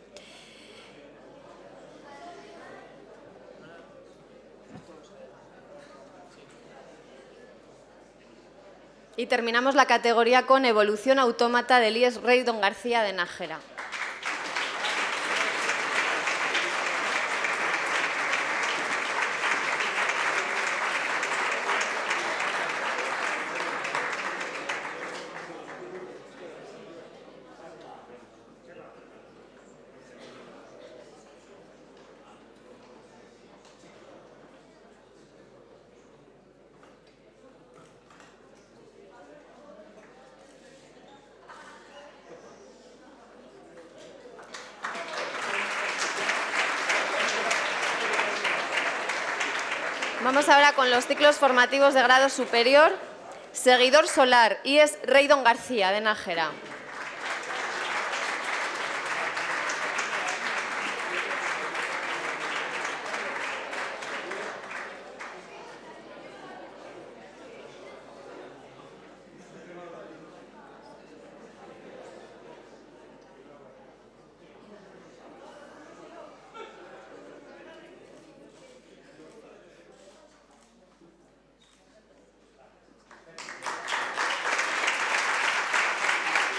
Y terminamos la categoría con evolución autómata del I E S Rey Don García de Nájera. Vamos ahora con los ciclos formativos de grado superior. Seguidor solar, I E S Rey Don García de Nájera.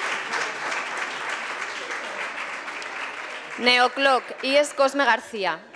Neoclock, I E S Cosme García.